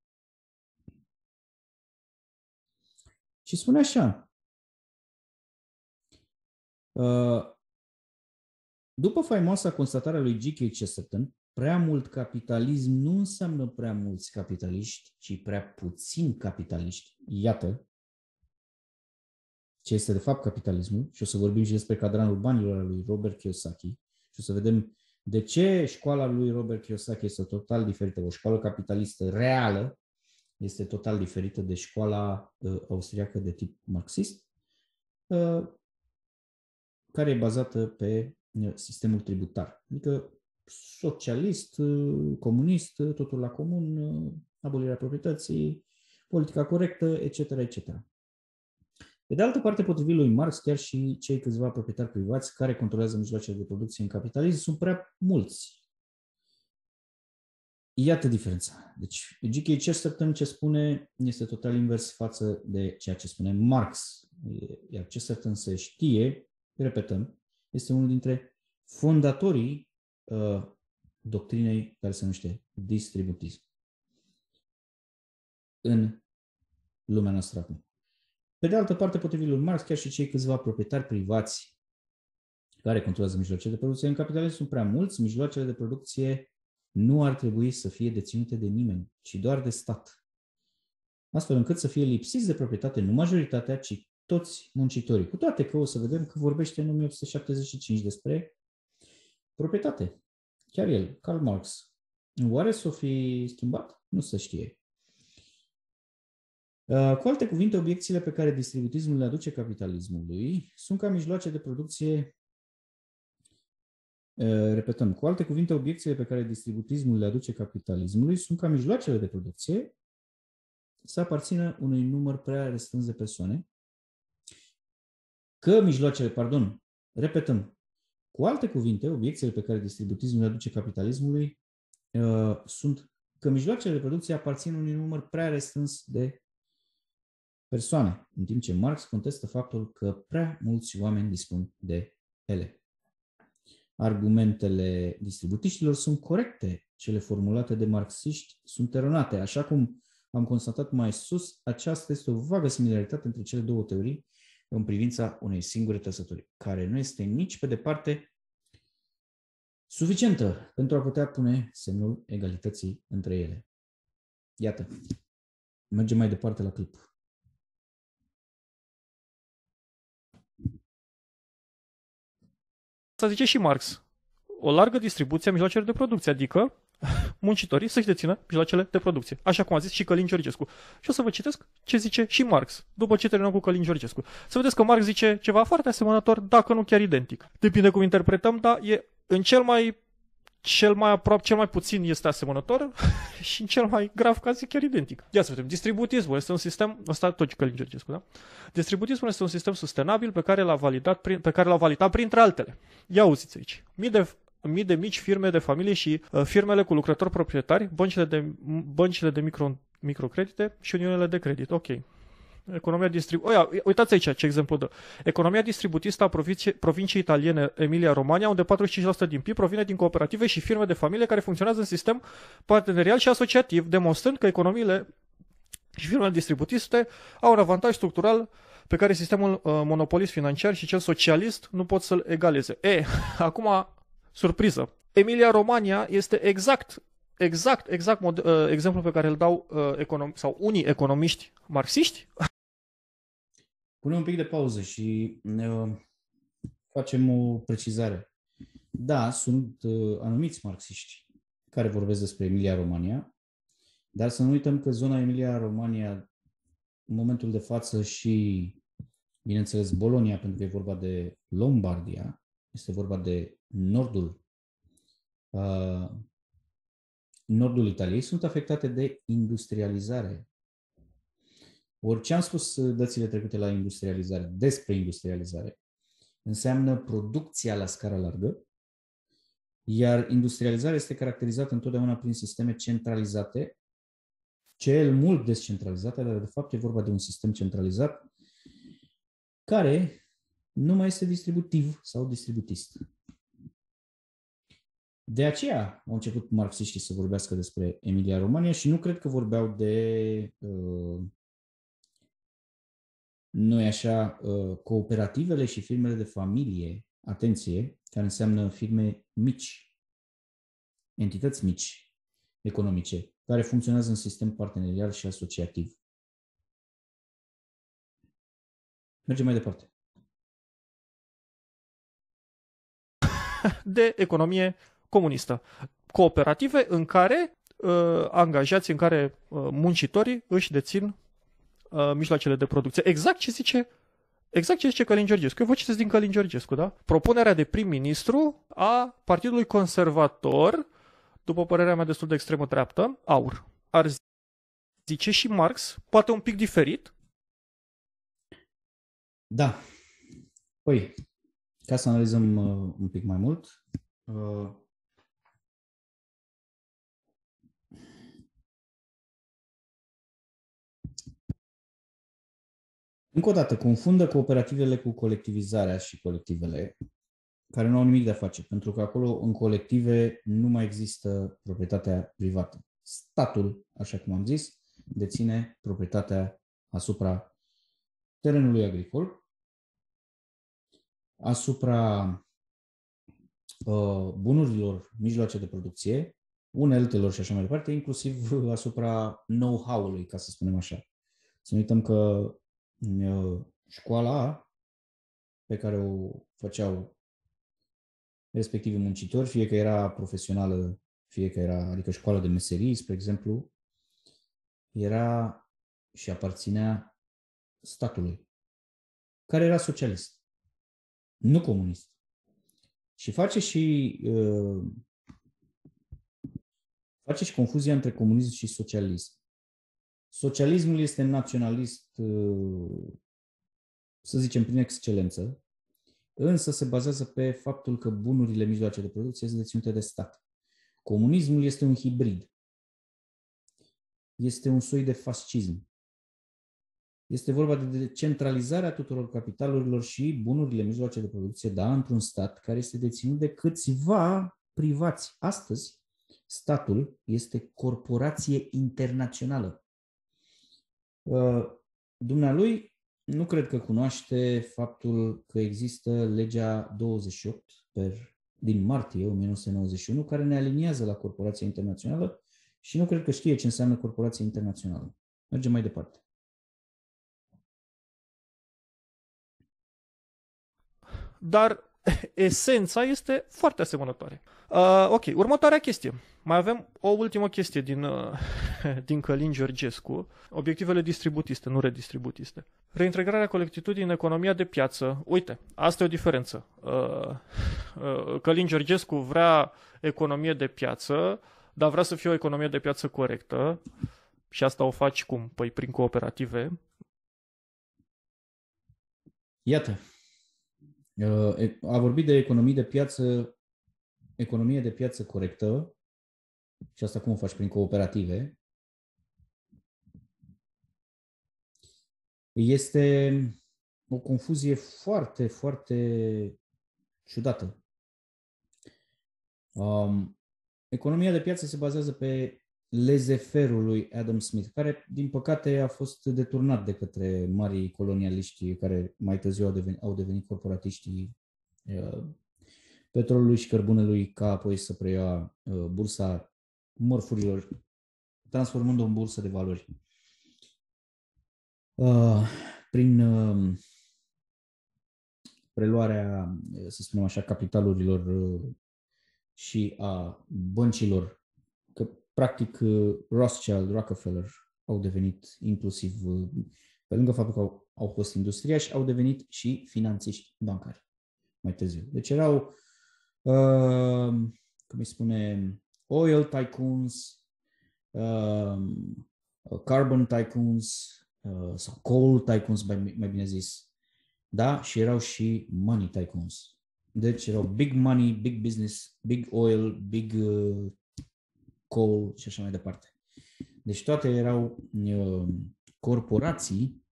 Și spune așa. După faimoasa constatare a lui G.K. Chesterton, prea mult capitalism nu înseamnă prea mulți capitaliști, ci prea puțini capitaliști. Iată ce este de fapt capitalismul și o să vorbim și despre cadranul banilor al lui Robert Kiyosaki și o să vedem de ce școala lui Robert Kiyosaki este total diferită. O școală capitalistă reală este total diferită de școala austriacă de tip marxist, care e bazată pe sistemul tributar. Adică socialist, comunist, totul la comun, abolirea proprietății, politica corectă, etc., etc. Pe de altă parte, potrivit lui Marx, chiar și cei câțiva proprietari privați care controlează mijloacele de producție în capitalism sunt prea mulți. Iată diferența. Deci, G.K. Chesterton ce spune este total invers față de ceea ce spune Marx. Iar Chesterton se știe, repetăm, este unul dintre fondatorii doctrinei care se numește distributism în lumea noastră acum. Pe de altă parte, potrivit lui Marx, chiar și cei câțiva proprietari privați care controlează mijloacele de producție în capitalism sunt prea mulți. Mijloacele de producție nu ar trebui să fie deținute de nimeni, ci doar de stat. Astfel încât să fie lipsiți de proprietate nu majoritatea, ci toți muncitorii. Cu toate că o să vedem că vorbește în 1875 despre proprietate. Chiar el, Karl Marx. Oare s-o fi schimbat? Nu se știe. Cu alte cuvinte, obiecțiile pe care distributismul le aduce capitalismului sunt ca mijloace de producție. Repetăm, cu alte cuvinte, obiecțiile pe care distributismul le aduce capitalismului sunt ca mijloacele de producție să aparțină unui număr prea restrâns de persoane, repetăm, cu alte cuvinte, obiecțiile pe care distributismul le aduce capitalismului sunt că mijloacele de producție aparțin unui număr prea restrâns de persoane, în timp ce Marx contestă faptul că prea mulți oameni dispun de ele. Argumentele distributiștilor sunt corecte, cele formulate de marxiști sunt eronate. Așa cum am constatat mai sus, aceasta este o vagă similaritate între cele două teorii în privința unei singure trăsături, care nu este nici pe departe suficientă pentru a putea pune semnul egalității între ele. Iată, mergem mai departe la clip. Asta zice și Marx. O largă distribuție a mijloacelor de producție, adică muncitorii să-și dețină mijloacele de producție. Așa cum a zis și Călin Georgescu. Și o să vă citesc ce zice și Marx, după ce terminăm cu Călin Georgescu. Să vedeți că Marx zice ceva foarte asemănător, dacă nu chiar identic. Depinde cum interpretăm, dar e în cel mai aproape, cel mai puțin este asemănător și în cel mai grav caz e chiar identic. Ia să vedem. Distributismul este un sistem, ăsta tot Călin Georgescu, da? Distributismul este un sistem sustenabil pe care l-a validat printre altele. Ia auziți aici. Mii de mici firme de familie și firmele cu lucrători proprietari, băncile de microcredite și uniunile de credit. Ok. Economia uitați aici ce exemplu dă. Economia distributistă a provinciei italiene Emilia-Romagna, unde 45% din PIB provine din cooperative și firme de familie care funcționează în sistem partenerial și asociativ, demonstrând că economiile și firmele distributiste au un avantaj structural pe care sistemul monopolist financiar și cel socialist nu pot să-l egaleze. Acum, surpriză. Emilia-Romagna este exact exemplul pe care îl dau sau unii economiști marxiști. Punem un pic de pauză și facem o precizare. Da, sunt anumiți marxiști care vorbesc despre Emilia-Romagna, dar să nu uităm că zona Emilia-Romagna, în momentul de față și, bineînțeles, Bologna, pentru că e vorba de Lombardia, este vorba de nordul Italiei, sunt afectate de industrializare. Orice am spus dățile trecute la industrializare, despre industrializare, înseamnă producția la scară largă, iar industrializarea este caracterizată întotdeauna prin sisteme centralizate, cel mult descentralizate, dar de fapt e vorba de un sistem centralizat care nu mai este distributiv sau distributist. De aceea au început marxiștii să vorbească despre Emilia-Romagna și nu cred că vorbeau de noi așa, cooperativele și firmele de familie, atenție, care înseamnă firme mici, entități mici economice, care funcționează în sistem partenerial și asociativ. Mergem mai departe. De economie comunistă. Cooperative în care angajații, în care muncitorii își dețin mijloacele de producție. Exact ce zice Călin Georgescu. Eu vă citesc din Călin Georgescu, da? Propunerea de prim-ministru a Partidului Conservator, după părerea mea destul de extremă dreaptă, AUR. Ar zice și Marx, poate un pic diferit. Da. Păi, ca să analizăm un pic mai mult, încă o dată, confundă cooperativele cu colectivizarea și colectivele, care nu au nimic de a face, pentru că acolo, în colective, nu mai există proprietatea privată. Statul, așa cum am zis, deține proprietatea asupra terenului agricol, asupra bunurilor, mijloace de producție, uneltelor și așa mai departe, inclusiv asupra know-how-ului, ca să spunem așa. Să nu uităm că școala pe care o făceau respectivii muncitori, fie că era profesională, fie că era, adică școala de meserii, spre exemplu, era și aparținea statului, care era socialist, nu comunist. Și face și confuzia între comunism și socialism. Socialismul este naționalist, să zicem, prin excelență, însă se bazează pe faptul că bunurile, mijloace de producție sunt deținute de stat. Comunismul este un hibrid. Este un soi de fascism. Este vorba de decentralizarea tuturor capitalurilor și bunurile mijloace de producție, da, într-un stat care este deținut de câțiva privați. Astăzi, statul este corporație internațională. Dumnealui nu cred că cunoaște faptul că există legea 28 din martie 1991 care ne aliniază la corporația internațională și nu cred că știe ce înseamnă corporația internațională. Mergem mai departe. Dar esența este foarte asemănătoare. Ok, următoarea chestie. Mai avem o ultimă chestie din Călin Georgescu. Obiectivele distributiste, nu redistributiste. Reintegrarea colectitudinii în economia de piață. Uite, asta e o diferență. Călin Georgescu vrea economie de piață, dar vrea să fie o economie de piață corectă. Și asta o faci cum? Păi prin cooperative. Iată. A vorbit de economie de piață corectă, și asta cum o faci? Prin cooperative. Este o confuzie foarte, foarte ciudată. Economia de piață se bazează pe laissez-faire-ul lui Adam Smith, care, din păcate, a fost deturnat de către marii colonialiști care mai târziu au devenit corporatiștii petrolului și cărbunelui, ca apoi să preia bursa mărfurilor, transformând-o în bursă de valori. Prin preluarea, să spunem așa, capitalurilor și a băncilor, că practic Rothschild, Rockefeller au devenit inclusiv, pe lângă faptul că au fost industriași, au devenit și finanțiști bancari mai târziu. Deci erau, cum îi spune, oil tycoons, carbon tycoons, sau coal tycoons, mai bine zis, da? Și erau și money tycoons. Deci erau big money, big business, big oil, big coal și așa mai departe. Deci toate erau corporații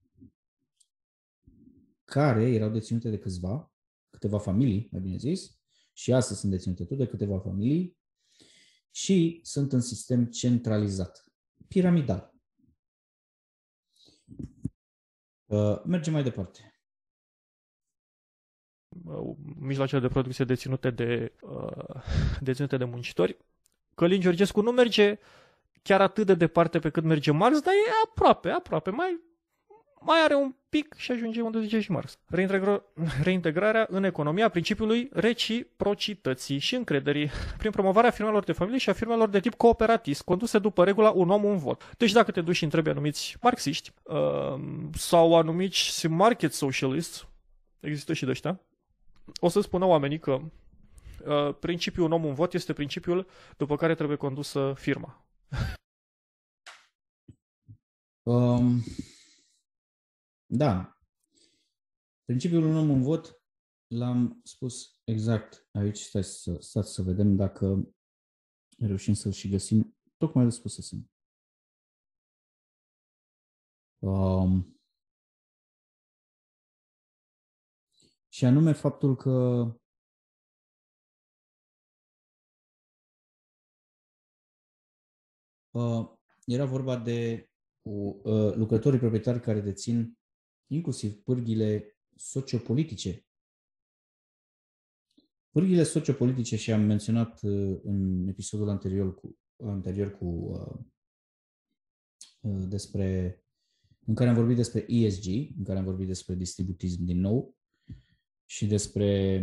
care erau deținute de câteva familii, mai bine zis, și astăzi sunt deținute tot de câteva familii și sunt în sistem centralizat, piramidal. Mergem mai departe. Mijloacele de producție deținute de muncitori. Călin Georgescu nu merge chiar atât de departe pe cât merge Marx, dar e aproape. Mai are un pic și ajunge unde zice și Marx. Reintegrarea în economia principiului reciprocității și încrederii prin promovarea firmelor de familie și a firmelor de tip cooperatist, conduse după regula un om, un vot. Deci dacă te duci și întrebi anumiți marxiști sau anumiți market socialists, există și de ăștia, o să spună oamenii că principiul un om, un vot este principiul după care trebuie condusă firma. Da. Principiul un om, un vot l-am spus exact aici. Stați să vedem dacă reușim să-l și găsim. Tocmai îl spusesem. Și anume faptul că era vorba de lucrătorii proprietari care dețin inclusiv pârghile sociopolitice. Pârghile sociopolitice, și am menționat în episodul anterior în care am vorbit despre ESG, în care am vorbit despre distributism din nou și despre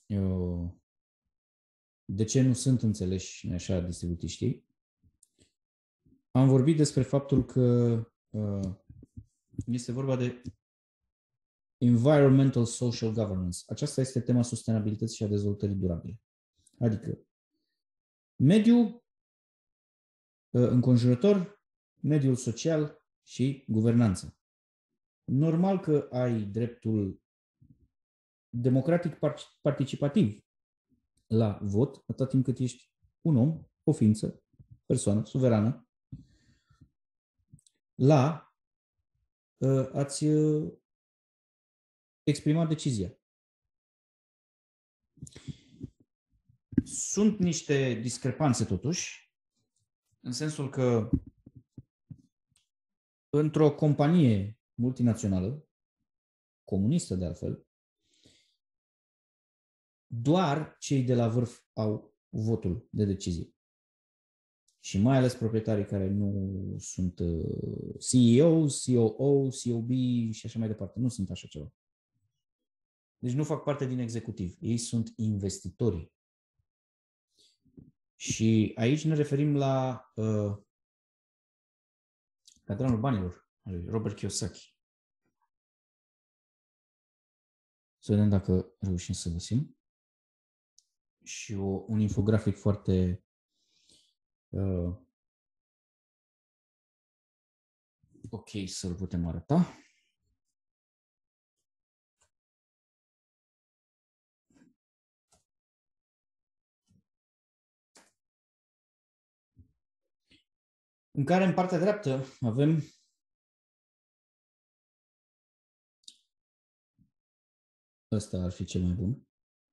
de ce nu sunt înțeleși așa distributiștii. Am vorbit despre faptul că este vorba de environmental social governance. Aceasta este tema sustenabilității și a dezvoltării durabile. Adică mediul înconjurător, mediul social și guvernanța. Normal că ai dreptul democratic participativ la vot, atât timp cât ești un om, o ființă, persoană suverană, la ați exprimat decizia. Sunt niște discrepanțe totuși, în sensul că într-o companie multinațională, comunistă de altfel, doar cei de la vârf au votul de decizie. Și mai ales proprietarii care nu sunt CEO, COO, COB și așa mai departe. Nu sunt așa ceva. Deci nu fac parte din executiv. Ei sunt investitorii. Și aici ne referim la cadranul banilor al lui Robert Kiyosaki. Să vedem dacă reușim să găsim. Și un infografic foarte ok să-l putem arăta. În care în partea dreaptă avem ăsta ar fi cel mai bun.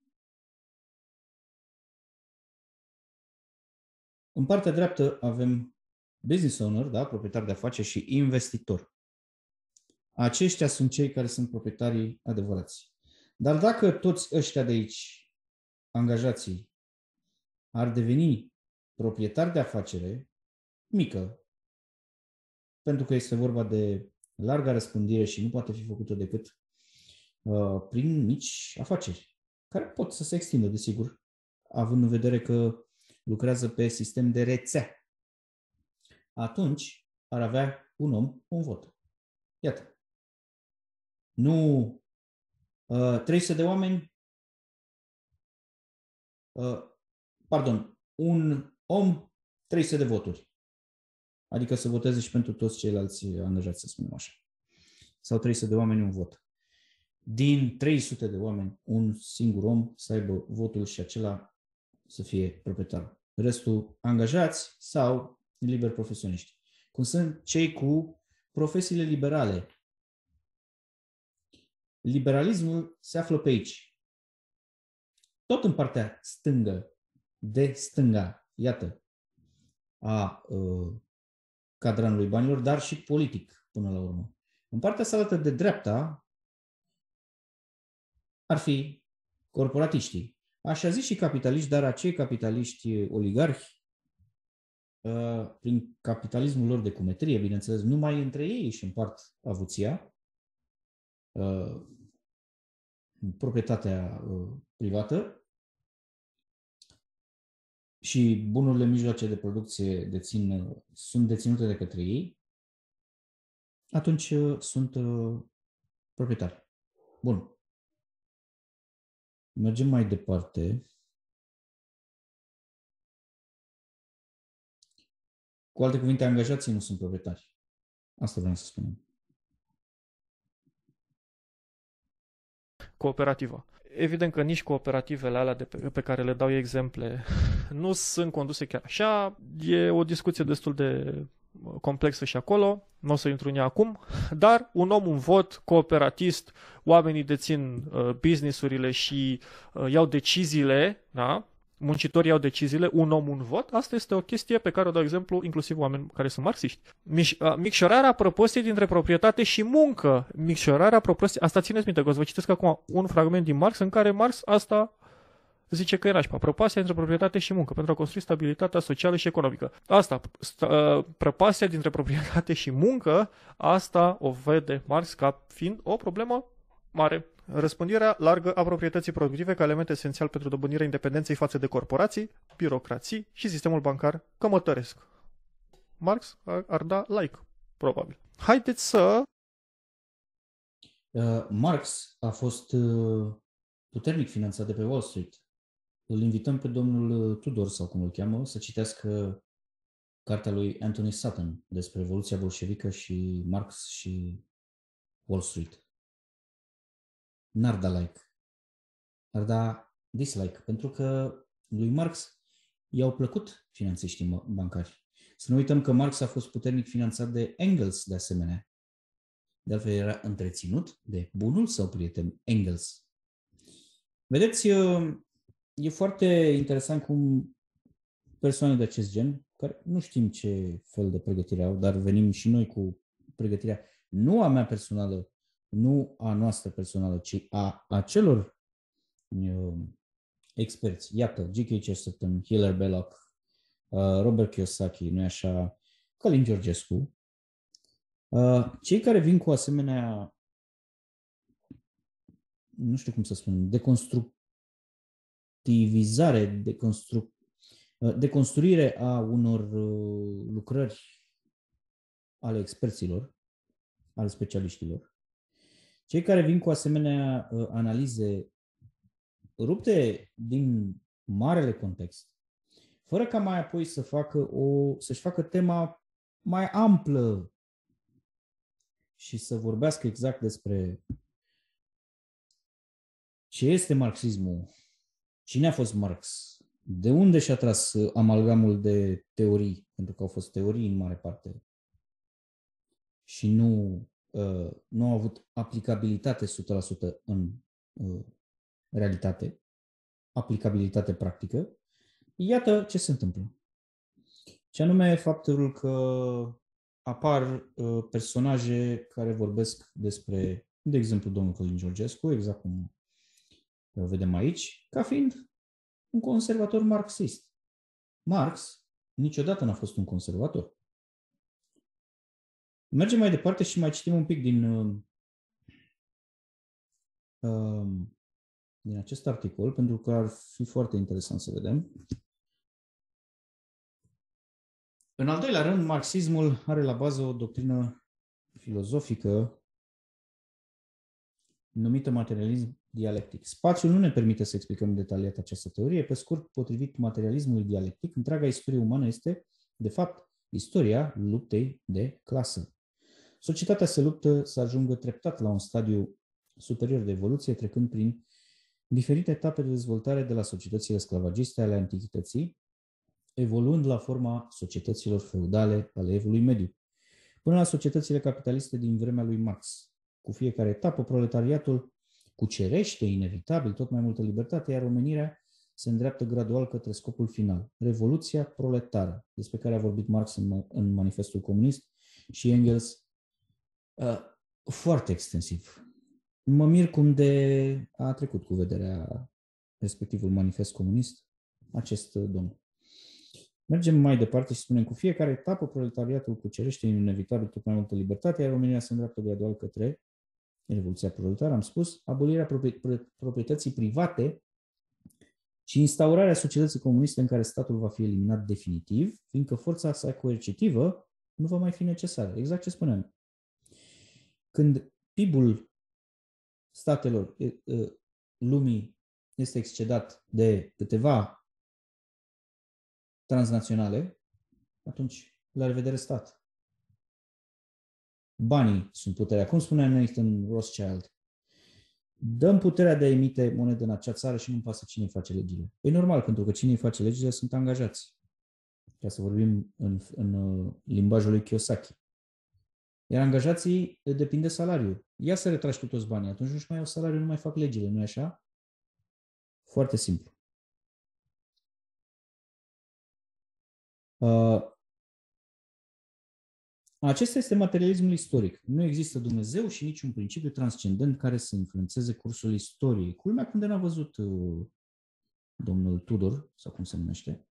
În partea dreaptă avem business owner, da, proprietar de afaceri și investitor. Aceștia sunt cei care sunt proprietarii adevărați. Dar dacă toți ăștia de aici, angajații, ar deveni proprietari de afacere mică, pentru că este vorba de larga răspândire și nu poate fi făcută decât prin mici afaceri, care pot să se extindă, desigur, având în vedere că lucrează pe sistem de rețea. Atunci ar avea un om un vot. Iată. Nu 300 de oameni, un om, 300 de voturi. Adică să voteze și pentru toți ceilalți angajați, să spunem așa. Sau 300 de oameni, un vot. Din 300 de oameni, un singur om să aibă votul și acela să fie proprietar. Restul angajați sau liberi profesioniști. Cum sunt cei cu profesiile liberale. Liberalismul se află pe aici. Tot în partea stângă, de stânga, iată, a cadranului banilor, dar și politic până la urmă. În partea cealaltă de dreapta ar fi corporatiștii. Așa zis și capitaliști, dar acei capitaliști oligarhi, prin capitalismul lor de cumetrie, bineînțeles, numai între ei își împart avuția, proprietatea privată și bunurile mijloace de producție sunt deținute de către ei, atunci sunt proprietari. Bun. Mergem mai departe. Cu alte cuvinte, angajații nu sunt proprietari. Asta vreau să spunem. Cooperativa. Evident că nici cooperativele alea pe care le dau exemple nu sunt conduse chiar așa. E o discuție destul de complexă și acolo, nu o să intru în ea acum, dar un om, un vot, cooperatist, oamenii dețin business-urile și iau deciziile, da? Muncitorii iau deciziile, un om, un vot, asta este o chestie pe care o dau exemplu inclusiv oameni care sunt marxiști. Micșorarea proporției dintre proprietate și muncă. Micșorarea proporției, asta țineți minte, că o să vă citesc acum un fragment din Marx în care Marx asta zice că era și prăpastia dintre proprietate și muncă pentru a construi stabilitatea socială și economică. Asta, prăpastia dintre proprietate și muncă, asta o vede Marx ca fiind o problemă mare. Răspândirea largă a proprietății productive ca element esențial pentru dobândirea independenței față de corporații, birocrații și sistemul bancar cămătăresc. Marx ar da like, probabil. Haideți să... Marx a fost puternic finanțat de pe Wall Street. Îl invităm pe domnul Tudor, sau cum îl cheamă, să citească cartea lui Anthony Sutton despre Revoluția Bolșevică și Marx și Wall Street. N-ar da like. Ar da dislike, pentru că lui Marx i-au plăcut finanțiștii bancari. Să nu uităm că Marx a fost puternic finanțat de Engels, de asemenea. De altfel era întreținut de bunul său prieten Engels. Vedeți, e foarte interesant cum persoane de acest gen, care nu știm ce fel de pregătire au, dar venim și noi cu pregătirea, nu a mea personală, nu a noastră personală, ci a acelor experți. Iată, G.K. Chesterton, Hilaire Belloc, Robert Kiyosaki, nu-i așa, Călin Georgescu, cei care vin cu asemenea, nu știu cum să spun, deconstructivizare, deconstruire a unor lucrări ale experților, ale specialiștilor, cei care vin cu asemenea analize rupte din marele context, fără ca mai apoi să-și facă tema mai amplă și să vorbească exact despre ce este marxismul, cine a fost Marx, de unde și-a tras amalgamul de teorii, pentru că au fost teorii în mare parte și nu au avut aplicabilitate 100% în realitate, aplicabilitate practică. Iată ce se întâmplă. Ce anume faptul că apar personaje care vorbesc despre, de exemplu, domnul Călin Georgescu, exact cum o vedem aici, ca fiind un conservator marxist. Marx niciodată n-a fost un conservator. Mergem mai departe și mai citim un pic din acest articol, pentru că ar fi foarte interesant să vedem. În al doilea rând, marxismul are la bază o doctrină filozofică numită materialism dialectic. Spațiul nu ne permite să explicăm detaliat această teorie. Pe scurt, potrivit materialismului dialectic, întreaga istorie umană este, de fapt, istoria luptei de clasă. Societatea se luptă să ajungă treptat la un stadiu superior de evoluție, trecând prin diferite etape de dezvoltare de la societățile sclavagiste ale antichității, evoluând la forma societăților feudale ale evului mediu, până la societățile capitaliste din vremea lui Marx. Cu fiecare etapă, proletariatul cucerește inevitabil tot mai multă libertate, iar omenirea se îndreaptă gradual către scopul final, revoluția proletară, despre care a vorbit Marx în Manifestul Comunist și Engels foarte extensiv. Mă mir cum de a trecut cu vederea respectivul Manifest Comunist acest domn. Mergem mai departe și spunem, cu fiecare etapă, proletariatul cucerește inevitabil tot mai multă libertate, iar România se îndreaptă gradual către Revoluția proletară, am spus, abolirea proprietății private și instaurarea societății comuniste în care statul va fi eliminat definitiv, fiindcă forța sa coercitivă nu va mai fi necesară. Exact ce spuneam. Când PIB-ul statelor lumii este excedat de câteva transnaționale, atunci, la revedere stat. Banii sunt puterea. Cum spunea Nathan Rothschild, dăm puterea de a emite monedă în acea țară și nu-mi pasă cine îi face legile. E normal, pentru că cine îi face legile sunt angajați. Ca să vorbim în limbajul lui Kiyosaki. Iar angajații depinde salariul. Ia să retragi tu toți banii, atunci nu-și mai iau salariul, nu mai fac legile, nu-i așa? Foarte simplu. Acesta este materialismul istoric. Nu există Dumnezeu și niciun principiu transcendent care să influențeze cursul istoriei. Culmea, când n-a văzut domnul Tudor, sau cum se numește,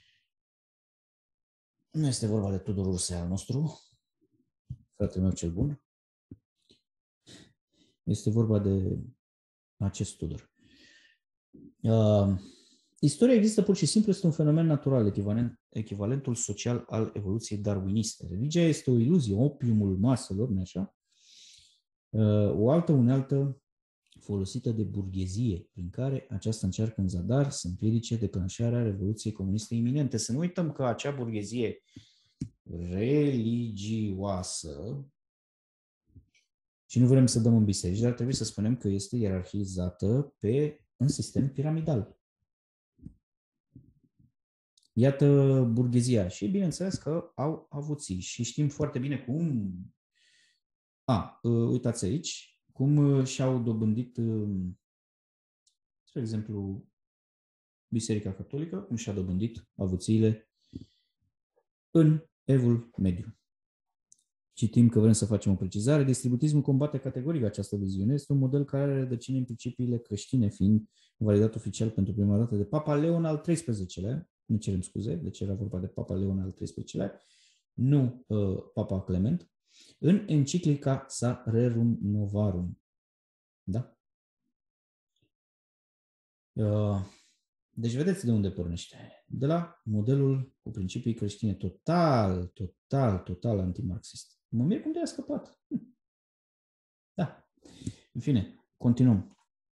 nu este vorba de Tudor Ursea al nostru, fratele meu cel bun, este vorba de acest Tudor. Istoria există pur și simplu, este un fenomen natural, echivalentul social al evoluției darwiniste. Religia este o iluzie, opiumul maselor, nu așa? O altă unealtă folosită de burghezie, prin care aceasta încearcă în zadar să împiedice declanșarea Revoluției Comuniste iminente. Să nu uităm că acea burghezie religioasă, și nu vrem să dăm în biserici, dar trebuie să spunem că este ierarhizată în sistem piramidal. Iată burghezia. Și bineînțeles că au avuții și știm foarte bine cum Uitați aici cum și-au dobândit, spre exemplu, Biserica Catolică, cum și-a dobândit avuțiile în Evul Mediu. Citim că vrem să facem o precizare. Distributismul combate categoric această viziune. Este un model care are rădăcini în principiile creștine, fiind validat oficial pentru prima dată de Papa Leon al XIII-lea. Ne cerem scuze, deci era vorba de Papa Leon al XIII-lea, nu Papa Clement, în enciclica sa Rerum Novarum. Da? Deci vedeți de unde pornește. De la modelul cu principii creștine total antimarxist. Mă mir cum de a scăpat. Da. În fine, continuăm.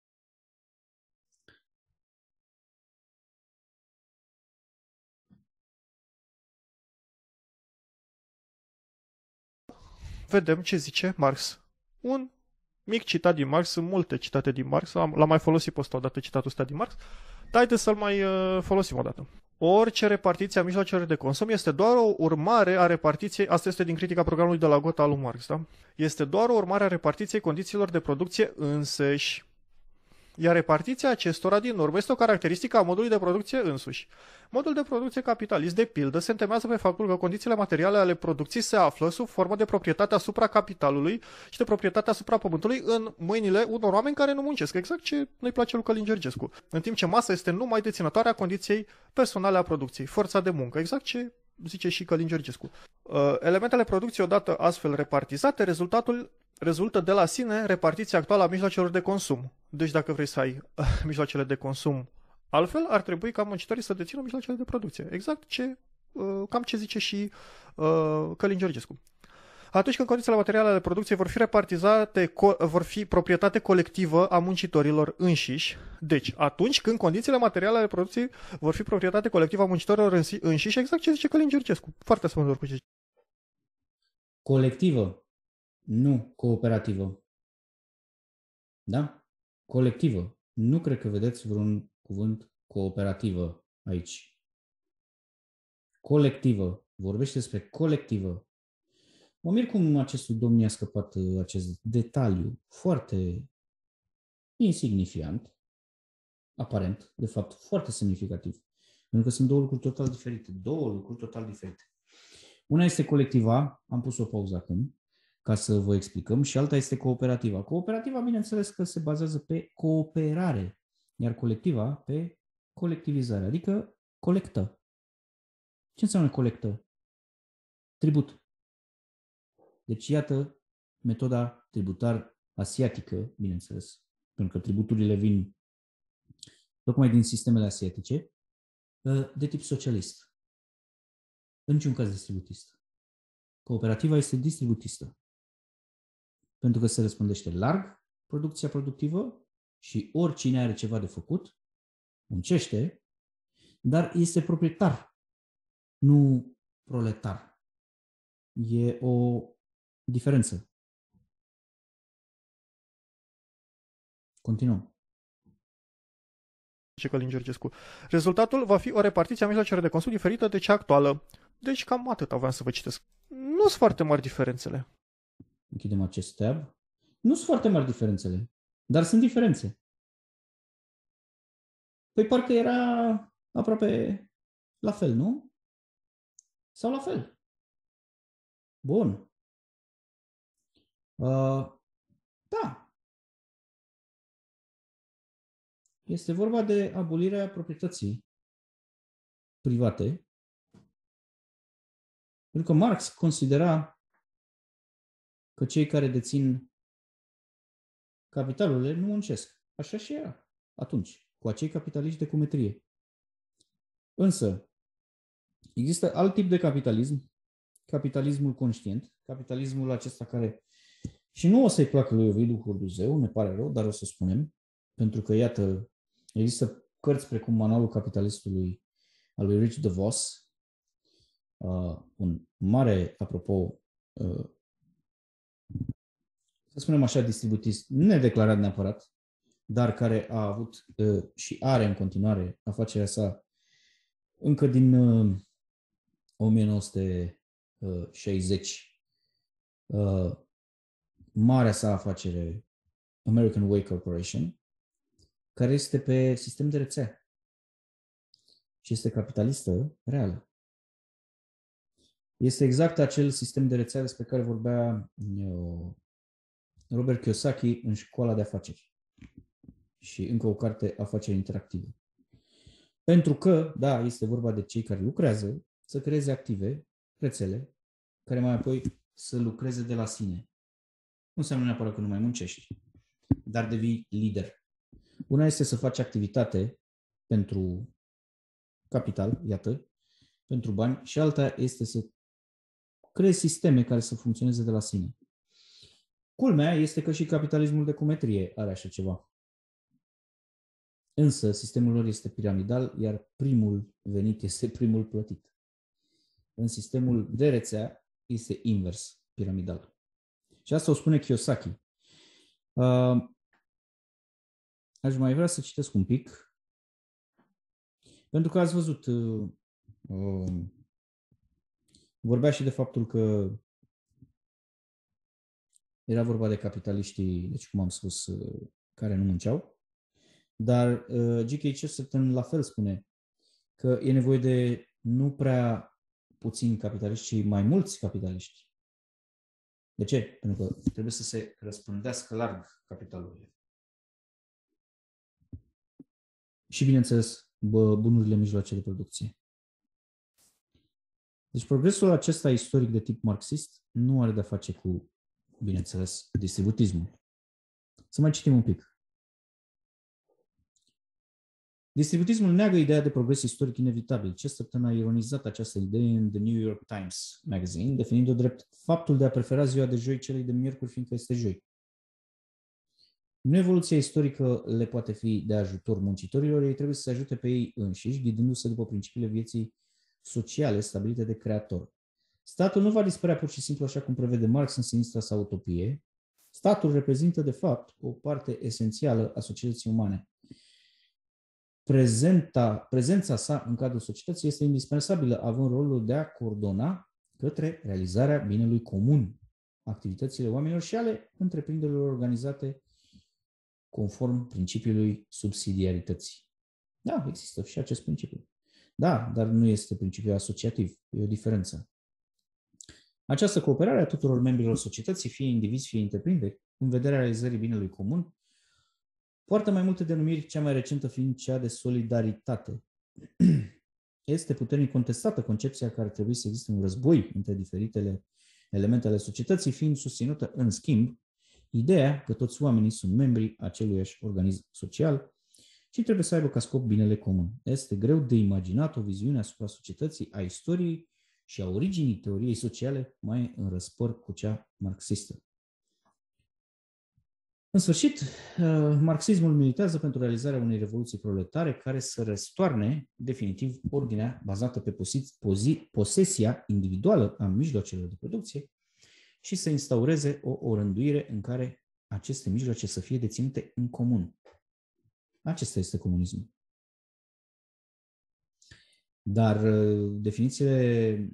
Vedem ce zice Marx. Un mic citat din Marx, sunt multe citate din Marx, l-am mai folosit pe ăsta odată citatul ăsta din Marx, dar haideți să-l mai folosim odată. Orice repartiție a mijloacelor de consum este doar o urmare a repartiției, asta este din critica programului de la Gotha al lui Marx, da? Este doar o urmare a repartiției condițiilor de producție înseși. Iar repartiția acestora din urmă este o caracteristică a modului de producție însuși. Modul de producție capitalist, de pildă, se întemeiază pe faptul că condițiile materiale ale producției se află sub formă de proprietate asupra capitalului și de proprietate asupra pământului în mâinile unor oameni care nu muncesc, exact ce nu-i place lui Călin Georgescu. În timp ce masa este numai deținătoarea condiției personale a producției, forța de muncă, exact ce zice și Călin Georgescu. Elementele producției odată astfel repartizate, rezultă de la sine repartiția actuală a mijloacelor de consum. Deci dacă vrei să ai mijloacele de consum altfel, ar trebui ca muncitorii să dețină mijloacele de producție. Exact cam ce zice și Călin Georgescu. Atunci când condițiile materiale ale producției vor fi repartizate, vor fi proprietate colectivă a muncitorilor înșiși. Deci, atunci când condițiile materiale ale producției vor fi proprietate colectivă a muncitorilor înșiși, exact ce zice Călin Georgescu. Foarte asemănător cu ce zice. Colectivă, nu cooperativă. Da? Colectivă. Nu cred că vedeți vreun cuvânt cooperativă aici. Colectivă. Vorbește despre colectivă. Mă mir cum acestui domn i-a scăpat acest detaliu foarte insignifiant, aparent, de fapt foarte semnificativ. Pentru că sunt două lucruri total diferite. Una este colectiva, am pus o pauză acum, ca să vă explicăm, și alta este cooperativa. Cooperativa, bineînțeles că se bazează pe cooperare, iar colectiva pe colectivizare, adică colectă. Ce înseamnă colectă? Tribut. Deci, iată, metoda tributar-asiatică, bineînțeles, pentru că tributurile vin tocmai din sistemele asiatice, de tip socialist. În niciun caz distributist. Cooperativa este distributistă. Pentru că se răspândește larg producția productivă și oricine are ceva de făcut, muncește, dar este proprietar, nu proletar. E o diferență. Continuăm. Călin Georgescu. Rezultatul va fi o repartiție a mijloacelor de consum diferită de cea actuală. Deci cam atât aveam să vă citesc. Nu sunt foarte mari diferențele. Închidem acest tab. Nu sunt foarte mari diferențele, dar sunt diferențe. Păi parcă era aproape la fel, nu? Sau la fel? Bun. Da. Este vorba de abolirea proprietății private. Pentru că Marx considera că cei care dețin capitalurile nu muncesc. Așa și era atunci, cu acei capitaliști de cumetrie. Însă, există alt tip de capitalism, capitalismul conștient, capitalismul acesta care, și nu o să-i placă lui Ovidiu Hurduzeu, ne pare rău, dar o să spunem, pentru că, iată, există cărți precum Manualul Capitalistului al lui Rich DeVos, un mare, apropo, să spunem așa, distributist, nedeclarat neapărat, dar care a avut și are în continuare afacerea sa încă din 1960, marea sa afacere, American Way Corporation, care este pe sistem de rețea și este capitalistă reală. Este exact acel sistem de rețea despre care vorbea Robert Kiyosaki în Școala de Afaceri și încă o carte, Afaceri Interactive. Pentru că, da, este vorba de cei care lucrează să creeze active, rețele, care mai apoi să lucreze de la sine. Nu înseamnă neapărat că nu mai muncești, dar devii lider. Una este să faci activitate pentru capital, iată, pentru bani, și alta este să creezi sisteme care să funcționeze de la sine. Culmea este că și capitalismul de cumetrie are așa ceva. Însă sistemul lor este piramidal, iar primul venit este primul plătit. În sistemul de rețea este invers, piramidal. Și asta o spune Kiyosaki. Aș mai vrea să citesc un pic, pentru că ați văzut, vorbea și de faptul că era vorba de capitaliștii, deci cum am spus, care nu munceau, dar G.K. Chesterton la fel spune că e nevoie de nu prea puțini capitaliști, ci mai mulți capitaliști. De ce? Pentru că trebuie să se răspândească larg capitalurile. Și, bineînțeles, bunurile mijloace de producție. Deci progresul acesta istoric de tip marxist nu are de-a face cu, bineînțeles, distributismul. Să mai citim un pic. Distributismul neagă ideea de progres istoric inevitabil. Chesterton a ironizat această idee în The New York Times Magazine, definind-o drept faptul de a prefera ziua de joi celei de miercuri, fiindcă este joi. Nu evoluția istorică le poate fi de ajutor muncitorilor, ei trebuie să se ajute pe ei înșiși, ghidându-se după principiile vieții sociale stabilite de creator. Statul nu va dispărea pur și simplu așa cum prevede Marx în sinistra sa utopie. Statul reprezintă, de fapt, o parte esențială a societății umane. Prezența sa în cadrul societății este indispensabilă, având rolul de a coordona către realizarea binelui comun activitățile oamenilor și ale întreprinderilor organizate conform principiului subsidiarității. Da, există și acest principiu. Da, dar nu este principiul asociativ, e o diferență. Această cooperare a tuturor membrilor societății, fie indivizi, fie întreprinderi, în vederea realizării binelui comun, poartă mai multe denumiri, cea mai recentă fiind cea de solidaritate. Este puternic contestată concepția că ar trebui să existe un război între diferitele elemente ale societății, fiind susținută, în schimb, ideea că toți oamenii sunt membri aceluiași organism social și trebuie să aibă ca scop binele comun. Este greu de imaginat o viziune asupra societății, a istoriei și a originii teoriei sociale mai în răspăr cu cea marxistă. În sfârșit, marxismul militează pentru realizarea unei revoluții proletare care să răstoarne definitiv ordinea bazată pe posesia individuală a mijloacelor de producție și să instaureze o rânduire în care aceste mijloace să fie deținute în comun. Acesta este comunismul. Dar definițiile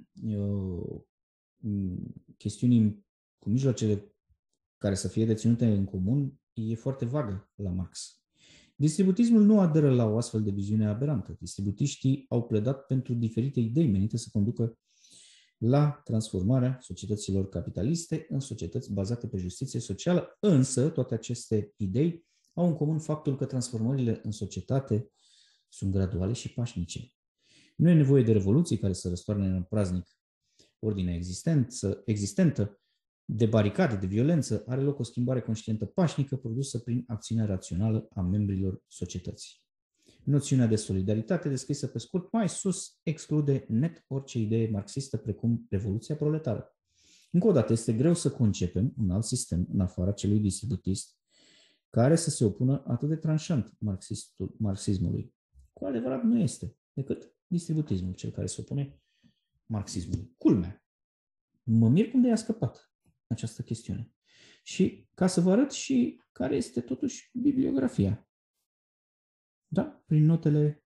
chestiunii cu mijloacele care să fie deținute în comun e foarte vagă la Marx. Distributismul nu aderă la o astfel de viziune aberantă. Distributiștii au pledat pentru diferite idei menite să conducă la transformarea societăților capitaliste în societăți bazate pe justiție socială, însă toate aceste idei au în comun faptul că transformările în societate sunt graduale și pașnice. Nu e nevoie de revoluții care să răstoarne în praznic ordinea existentă, de baricade, de violență, are loc o schimbare conștientă pașnică produsă prin acțiunea rațională a membrilor societății. Noțiunea de solidaritate, descrisă pe scurt mai sus, exclude net orice idee marxistă precum revoluția proletară. Încă o dată, este greu să concepem un alt sistem în afara celui distributist care să se opună atât de tranșant marxismului. Cu adevărat nu este decât distributismul cel care se opune marxismului. Culmea. Mă mir cum de i-a scăpat această chestiune. Și ca să vă arăt și care este totuși bibliografia. Da? Prin notele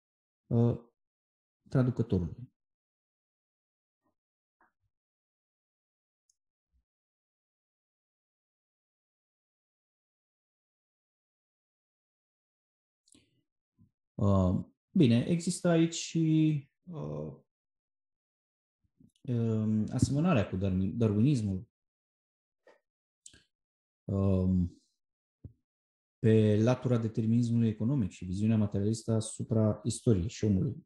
traducătorului. Bine, există aici și asemănarea cu darwinismul. Pe latura determinismului economic și viziunea materialistă asupra istoriei și omului,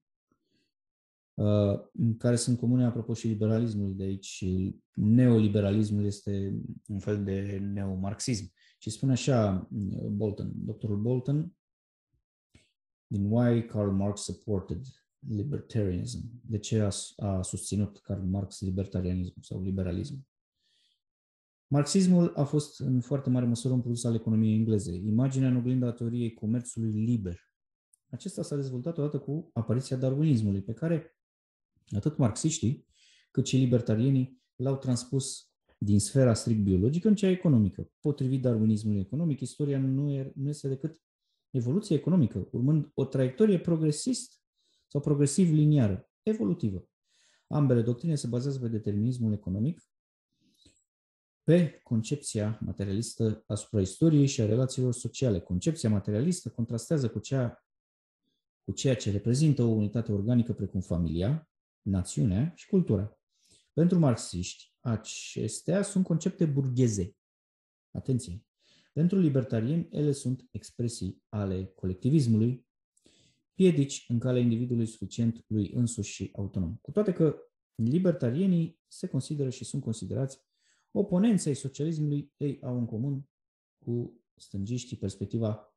care sunt comune apropo și liberalismului de aici. Neoliberalismul este un fel de neomarxism. Și spune așa doctorul Bolton, din Why Karl Marx supported libertarianism. De ce a susținut Karl Marx libertarianismul sau liberalismul? Marxismul a fost în foarte mare măsură un produs al economiei engleze, imaginea în oglinda teoriei comerțului liber. Acesta s-a dezvoltat odată cu apariția darwinismului, pe care atât marxiștii cât și libertarienii l-au transpus din sfera strict biologică în cea economică. Potrivit darwinismului economic, istoria nu este decât evoluție economică, urmând o traiectorie progresist sau progresiv liniară, evolutivă. Ambele doctrine se bazează pe determinismul economic, pe concepția materialistă asupra istoriei și a relațiilor sociale. Concepția materialistă contrastează cu ceea ce reprezintă o unitate organică precum familia, națiunea și cultura. Pentru marxiști, acestea sunt concepte burgheze. Atenție! Pentru libertarieni, ele sunt expresii ale colectivismului, piedici în calea individului suficient lui însuși și autonom. Cu toate că libertarienii se consideră și sunt considerați oponenții ai socialismului, ei au în comun cu stângiștii perspectiva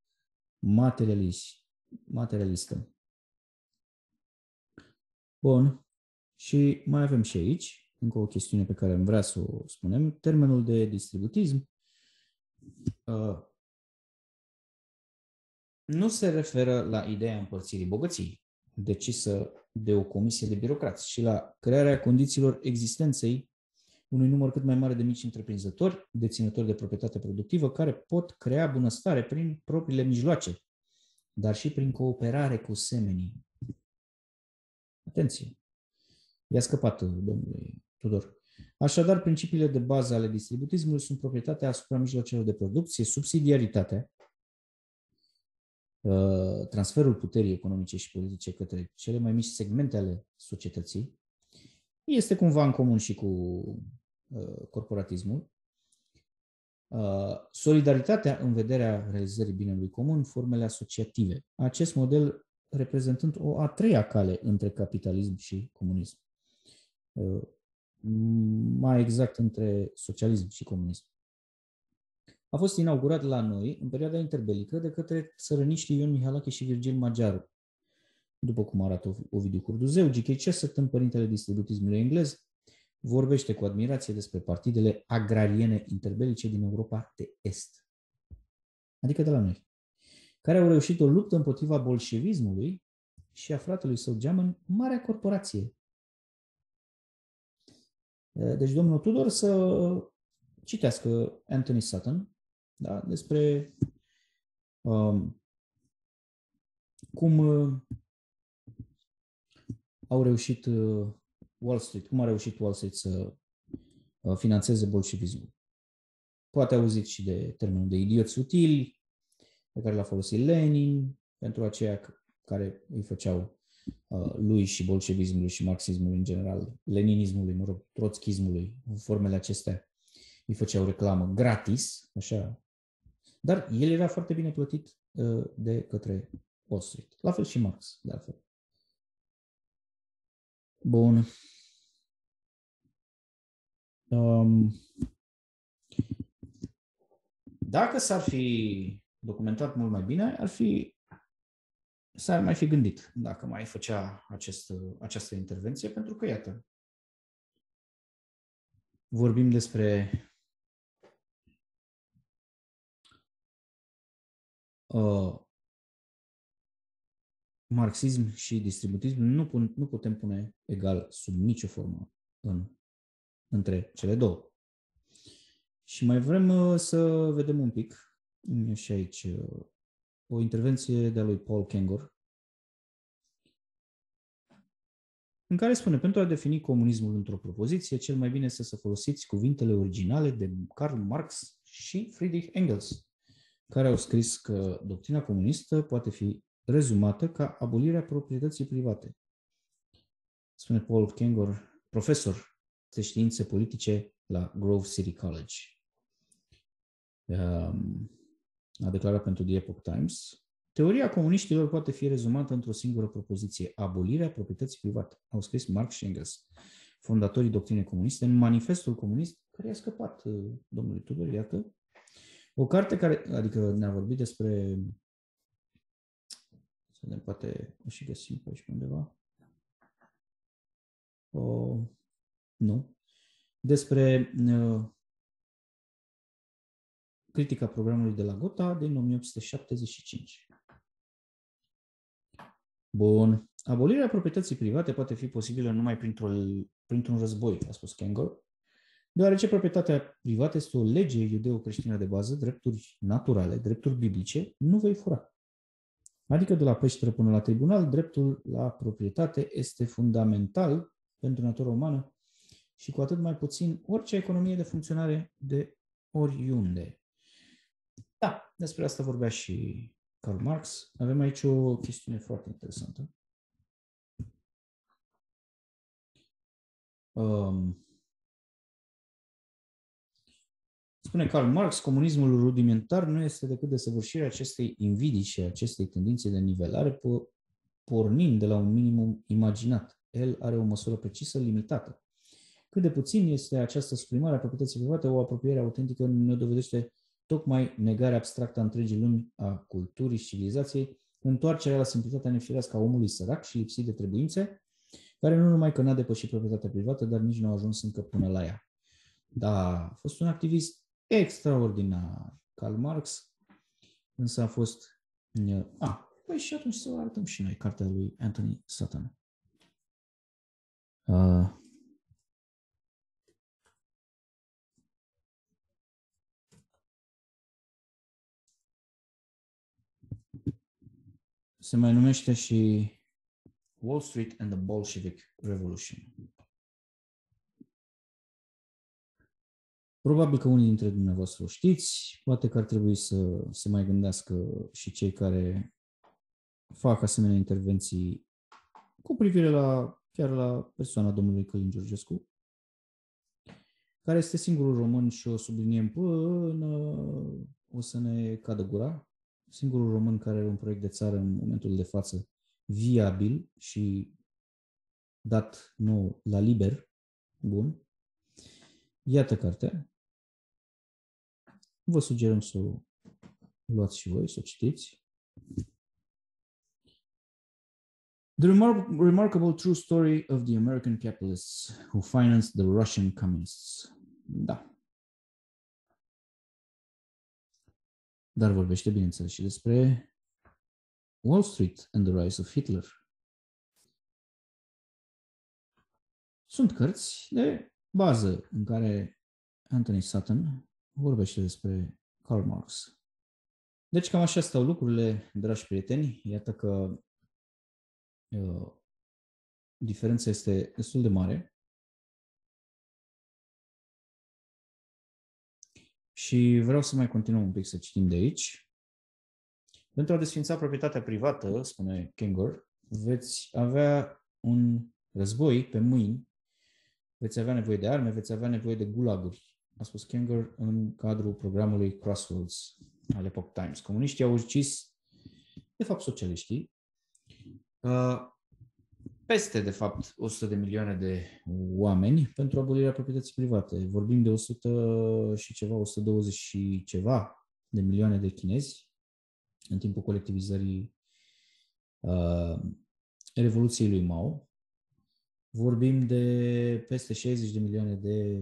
materialistă. Bun. Și mai avem și aici încă o chestiune pe care am vrea să o spunem. Termenul de distributism nu se referă la ideea împărțirii bogăției decisă de o comisie de birocrați și la crearea condițiilor existenței unui număr cât mai mare de mici întreprinzători, deținători de proprietate productivă, care pot crea bunăstare prin propriile mijloace, dar și prin cooperare cu semenii. Atenție! I-a scăpat domnului Tudor. Așadar, principiile de bază ale distributismului sunt proprietatea asupra mijloacelor de producție, subsidiaritatea, transferul puterii economice și politice către cele mai mici segmente ale societății. Este cumva în comun și cu corporatismul. Solidaritatea în vederea realizării binelui comun, formele asociative. Acest model reprezentând o a treia cale între capitalism și comunism. Mai exact între socialism și comunism. A fost inaugurat la noi în perioada interbelică de către țărăniștii Ion Mihalache și Virgil Magyaru. După cum arată Ovidiu Curduzeu, G.K. Chesterton, părintele distributismului englez, vorbește cu admirație despre partidele agrariene interbelice din Europa de Est, adică de la noi, care au reușit o luptă împotriva bolșevismului și a fratelui său geamăn, Marea Corporație. Deci domnul Tudor să citească Anthony Sutton, da, despre cum au reușit Wall Street, cum a reușit Wall Street să finanțeze bolșevismul. Poate auziți și de termenul de idioți utili, pe care l-a folosit Lenin, pentru aceia care îi făceau lui și bolșevismului și marxismului în general, leninismului, mă rog, trotskismului, formele acestea, îi făceau reclamă gratis, așa, dar el era foarte bine plătit de către Wall Street. La fel și Marx, de altfel. Bun. Dacă s-ar fi documentat mult mai bine, s-ar mai fi gândit dacă mai făcea această intervenție, pentru că, iată, vorbim despre marxism și distributism. Nu putem pune egal sub nicio formă între cele două. Și mai vrem să vedem un pic și aici o intervenție de-a lui Paul Kengor, în care spune: pentru a defini comunismul într-o propoziție, cel mai bine este să folosiți cuvintele originale de Karl Marx și Friedrich Engels, care au scris că doctrina comunistă poate fi rezumată ca abolirea proprietății private. Spune Paul Kengor, profesor de științe politice la Grove City College. A declarat pentru The Epoch Times: teoria comuniștilor poate fi rezumată într-o singură propoziție: abolirea proprietății private. Au scris Marx și Engels, fondatorii doctrinei comuniste, în Manifestul Comunist, care i-a scăpat domnului Tudor, iată. O carte care, adică ne-a vorbit despre, să vedem, poate o și găsim pe aici undeva. Nu. Despre critica programului de la Gotha din 1875. Bun. Abolirea proprietății private poate fi posibilă numai printr-un război, a spus Kengor, deoarece proprietatea privată este o lege iudeo-creștină de bază, drepturi naturale, drepturi biblice, nu vei fura. Adică de la peșteră până la tribunal, dreptul la proprietate este fundamental pentru natura umană și cu atât mai puțin orice economie de funcționare de oriunde. Da, despre asta vorbea și Karl Marx. Avem aici o chestiune foarte interesantă. Spune Karl Marx, comunismul rudimentar nu este decât desăvârșirea acestei invidii și acestei tendințe de nivelare, pornind de la un minimum imaginat. El are o măsură precisă, limitată. Cât de puțin este această suprimare a proprietății private, o apropiere autentică ne dovedește tocmai negarea abstractă a întregii lumi a culturii și civilizației, întoarcerea la simplitatea nefirească a omului sărac și lipsit de trebuințe, care nu numai că n-a depășit proprietatea privată, dar nici nu a ajuns încă până la ea. Da, a fost un activist extraordinar, Karl Marx, însă a fost... Păi și atunci să o arătăm și noi, cartea lui Anthony Sutton. Se mai numește și Wall Street and the Bolshevik Revolution. Probabil că unii dintre dumneavoastră o știți, poate că ar trebui să se mai gândească și cei care fac asemenea intervenții cu privire chiar la persoana domnului Călin Georgescu, care este singurul român, și o subliniem până o să ne cadă gura, singurul român care are un proiect de țară în momentul de față viabil și dat nou la liber. Bun. Iată cartea. Vă sugerăm să o luați și voi, să o citiți. The remarkable true story of the American capitalists who financed the Russian communists. Da. Dar vorbește, bineînțeles, și despre Wall Street and the Rise of Hitler. Sunt cărți de bază în care Anthony Sutton vorbește despre Karl Marx. Deci cam așa stau lucrurile, dragi prieteni. Iată că diferența este destul de mare. Și vreau să mai continuăm un pic să citim de aici. Pentru a desființa proprietatea privată, spune Kengor, veți avea un război pe mâini, veți avea nevoie de arme, veți avea nevoie de gulaguri, a spus Kengor în cadrul programului Crossroads al Epoch Times. Comuniștii au ucis, de fapt socialiștii, peste, de fapt, 100 de milioane de oameni pentru abolirea proprietății private. Vorbim de 100 și ceva, 120 și ceva de milioane de chinezi în timpul colectivizării Revoluției lui Mao. Vorbim de peste 60 de milioane de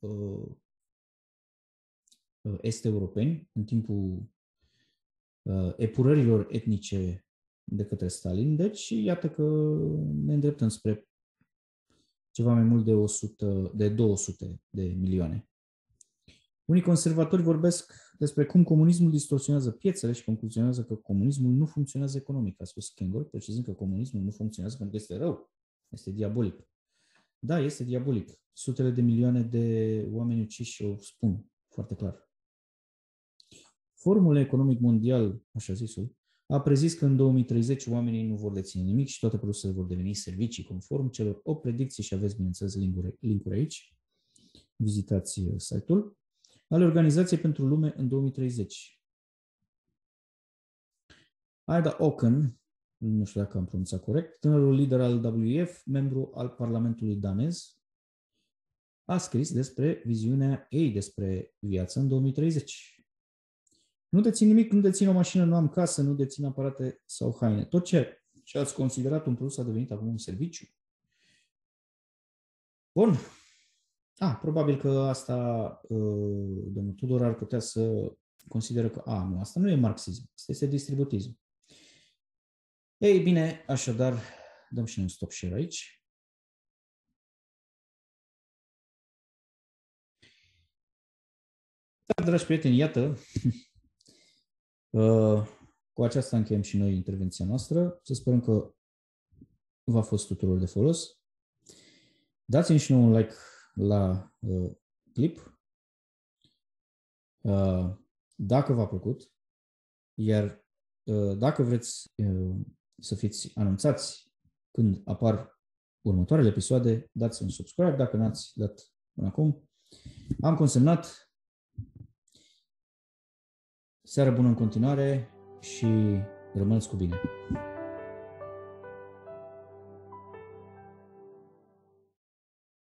est-europeni în timpul epurărilor etnice de către Stalin. Deci, iată că ne îndreptăm spre ceva mai mult de 200 de milioane. Unii conservatori vorbesc despre cum comunismul distorsionează piețele și concluzionează că comunismul nu funcționează economic. A spus Kengor, precizând că comunismul nu funcționează pentru că este rău, este diabolic. Da, este diabolic. Sutele de milioane de oameni uciși o spun foarte clar. Forumul economic mondial, așa zisul, a prezis că în 2030 oamenii nu vor deține nimic și toate produsele vor deveni servicii conform celor 8 predicții și aveți, bineînțeles, link-uri aici. Vizitați site-ul ale Organizației pentru Lume în 2030. Aida Oken, nu știu dacă am pronunțat corect, tânărul lider al WEF, membru al Parlamentului danez, a scris despre viziunea ei despre viață în 2030. Nu dețin nimic, nu dețin o mașină, nu am casă, nu dețin aparate sau haine. Tot ce ați considerat un produs a devenit acum un serviciu. Bun. Probabil că asta domnul Tudor ar putea să consideră că nu, asta nu e marxism, asta este distributism. Ei bine, așadar, dăm și noi un stop share aici. Dar, dragi prieteni, iată, cu aceasta încheiem și noi intervenția noastră. Să sperăm că v-a fost tuturor de folos. Dați-mi și nou un like la clip dacă v-a plăcut, iar dacă vreți să fiți anunțați când apar următoarele episoade, dați un subscribe dacă n-ați dat până acum. Am consemnat. Seară bună în continuare și rămâneți cu bine!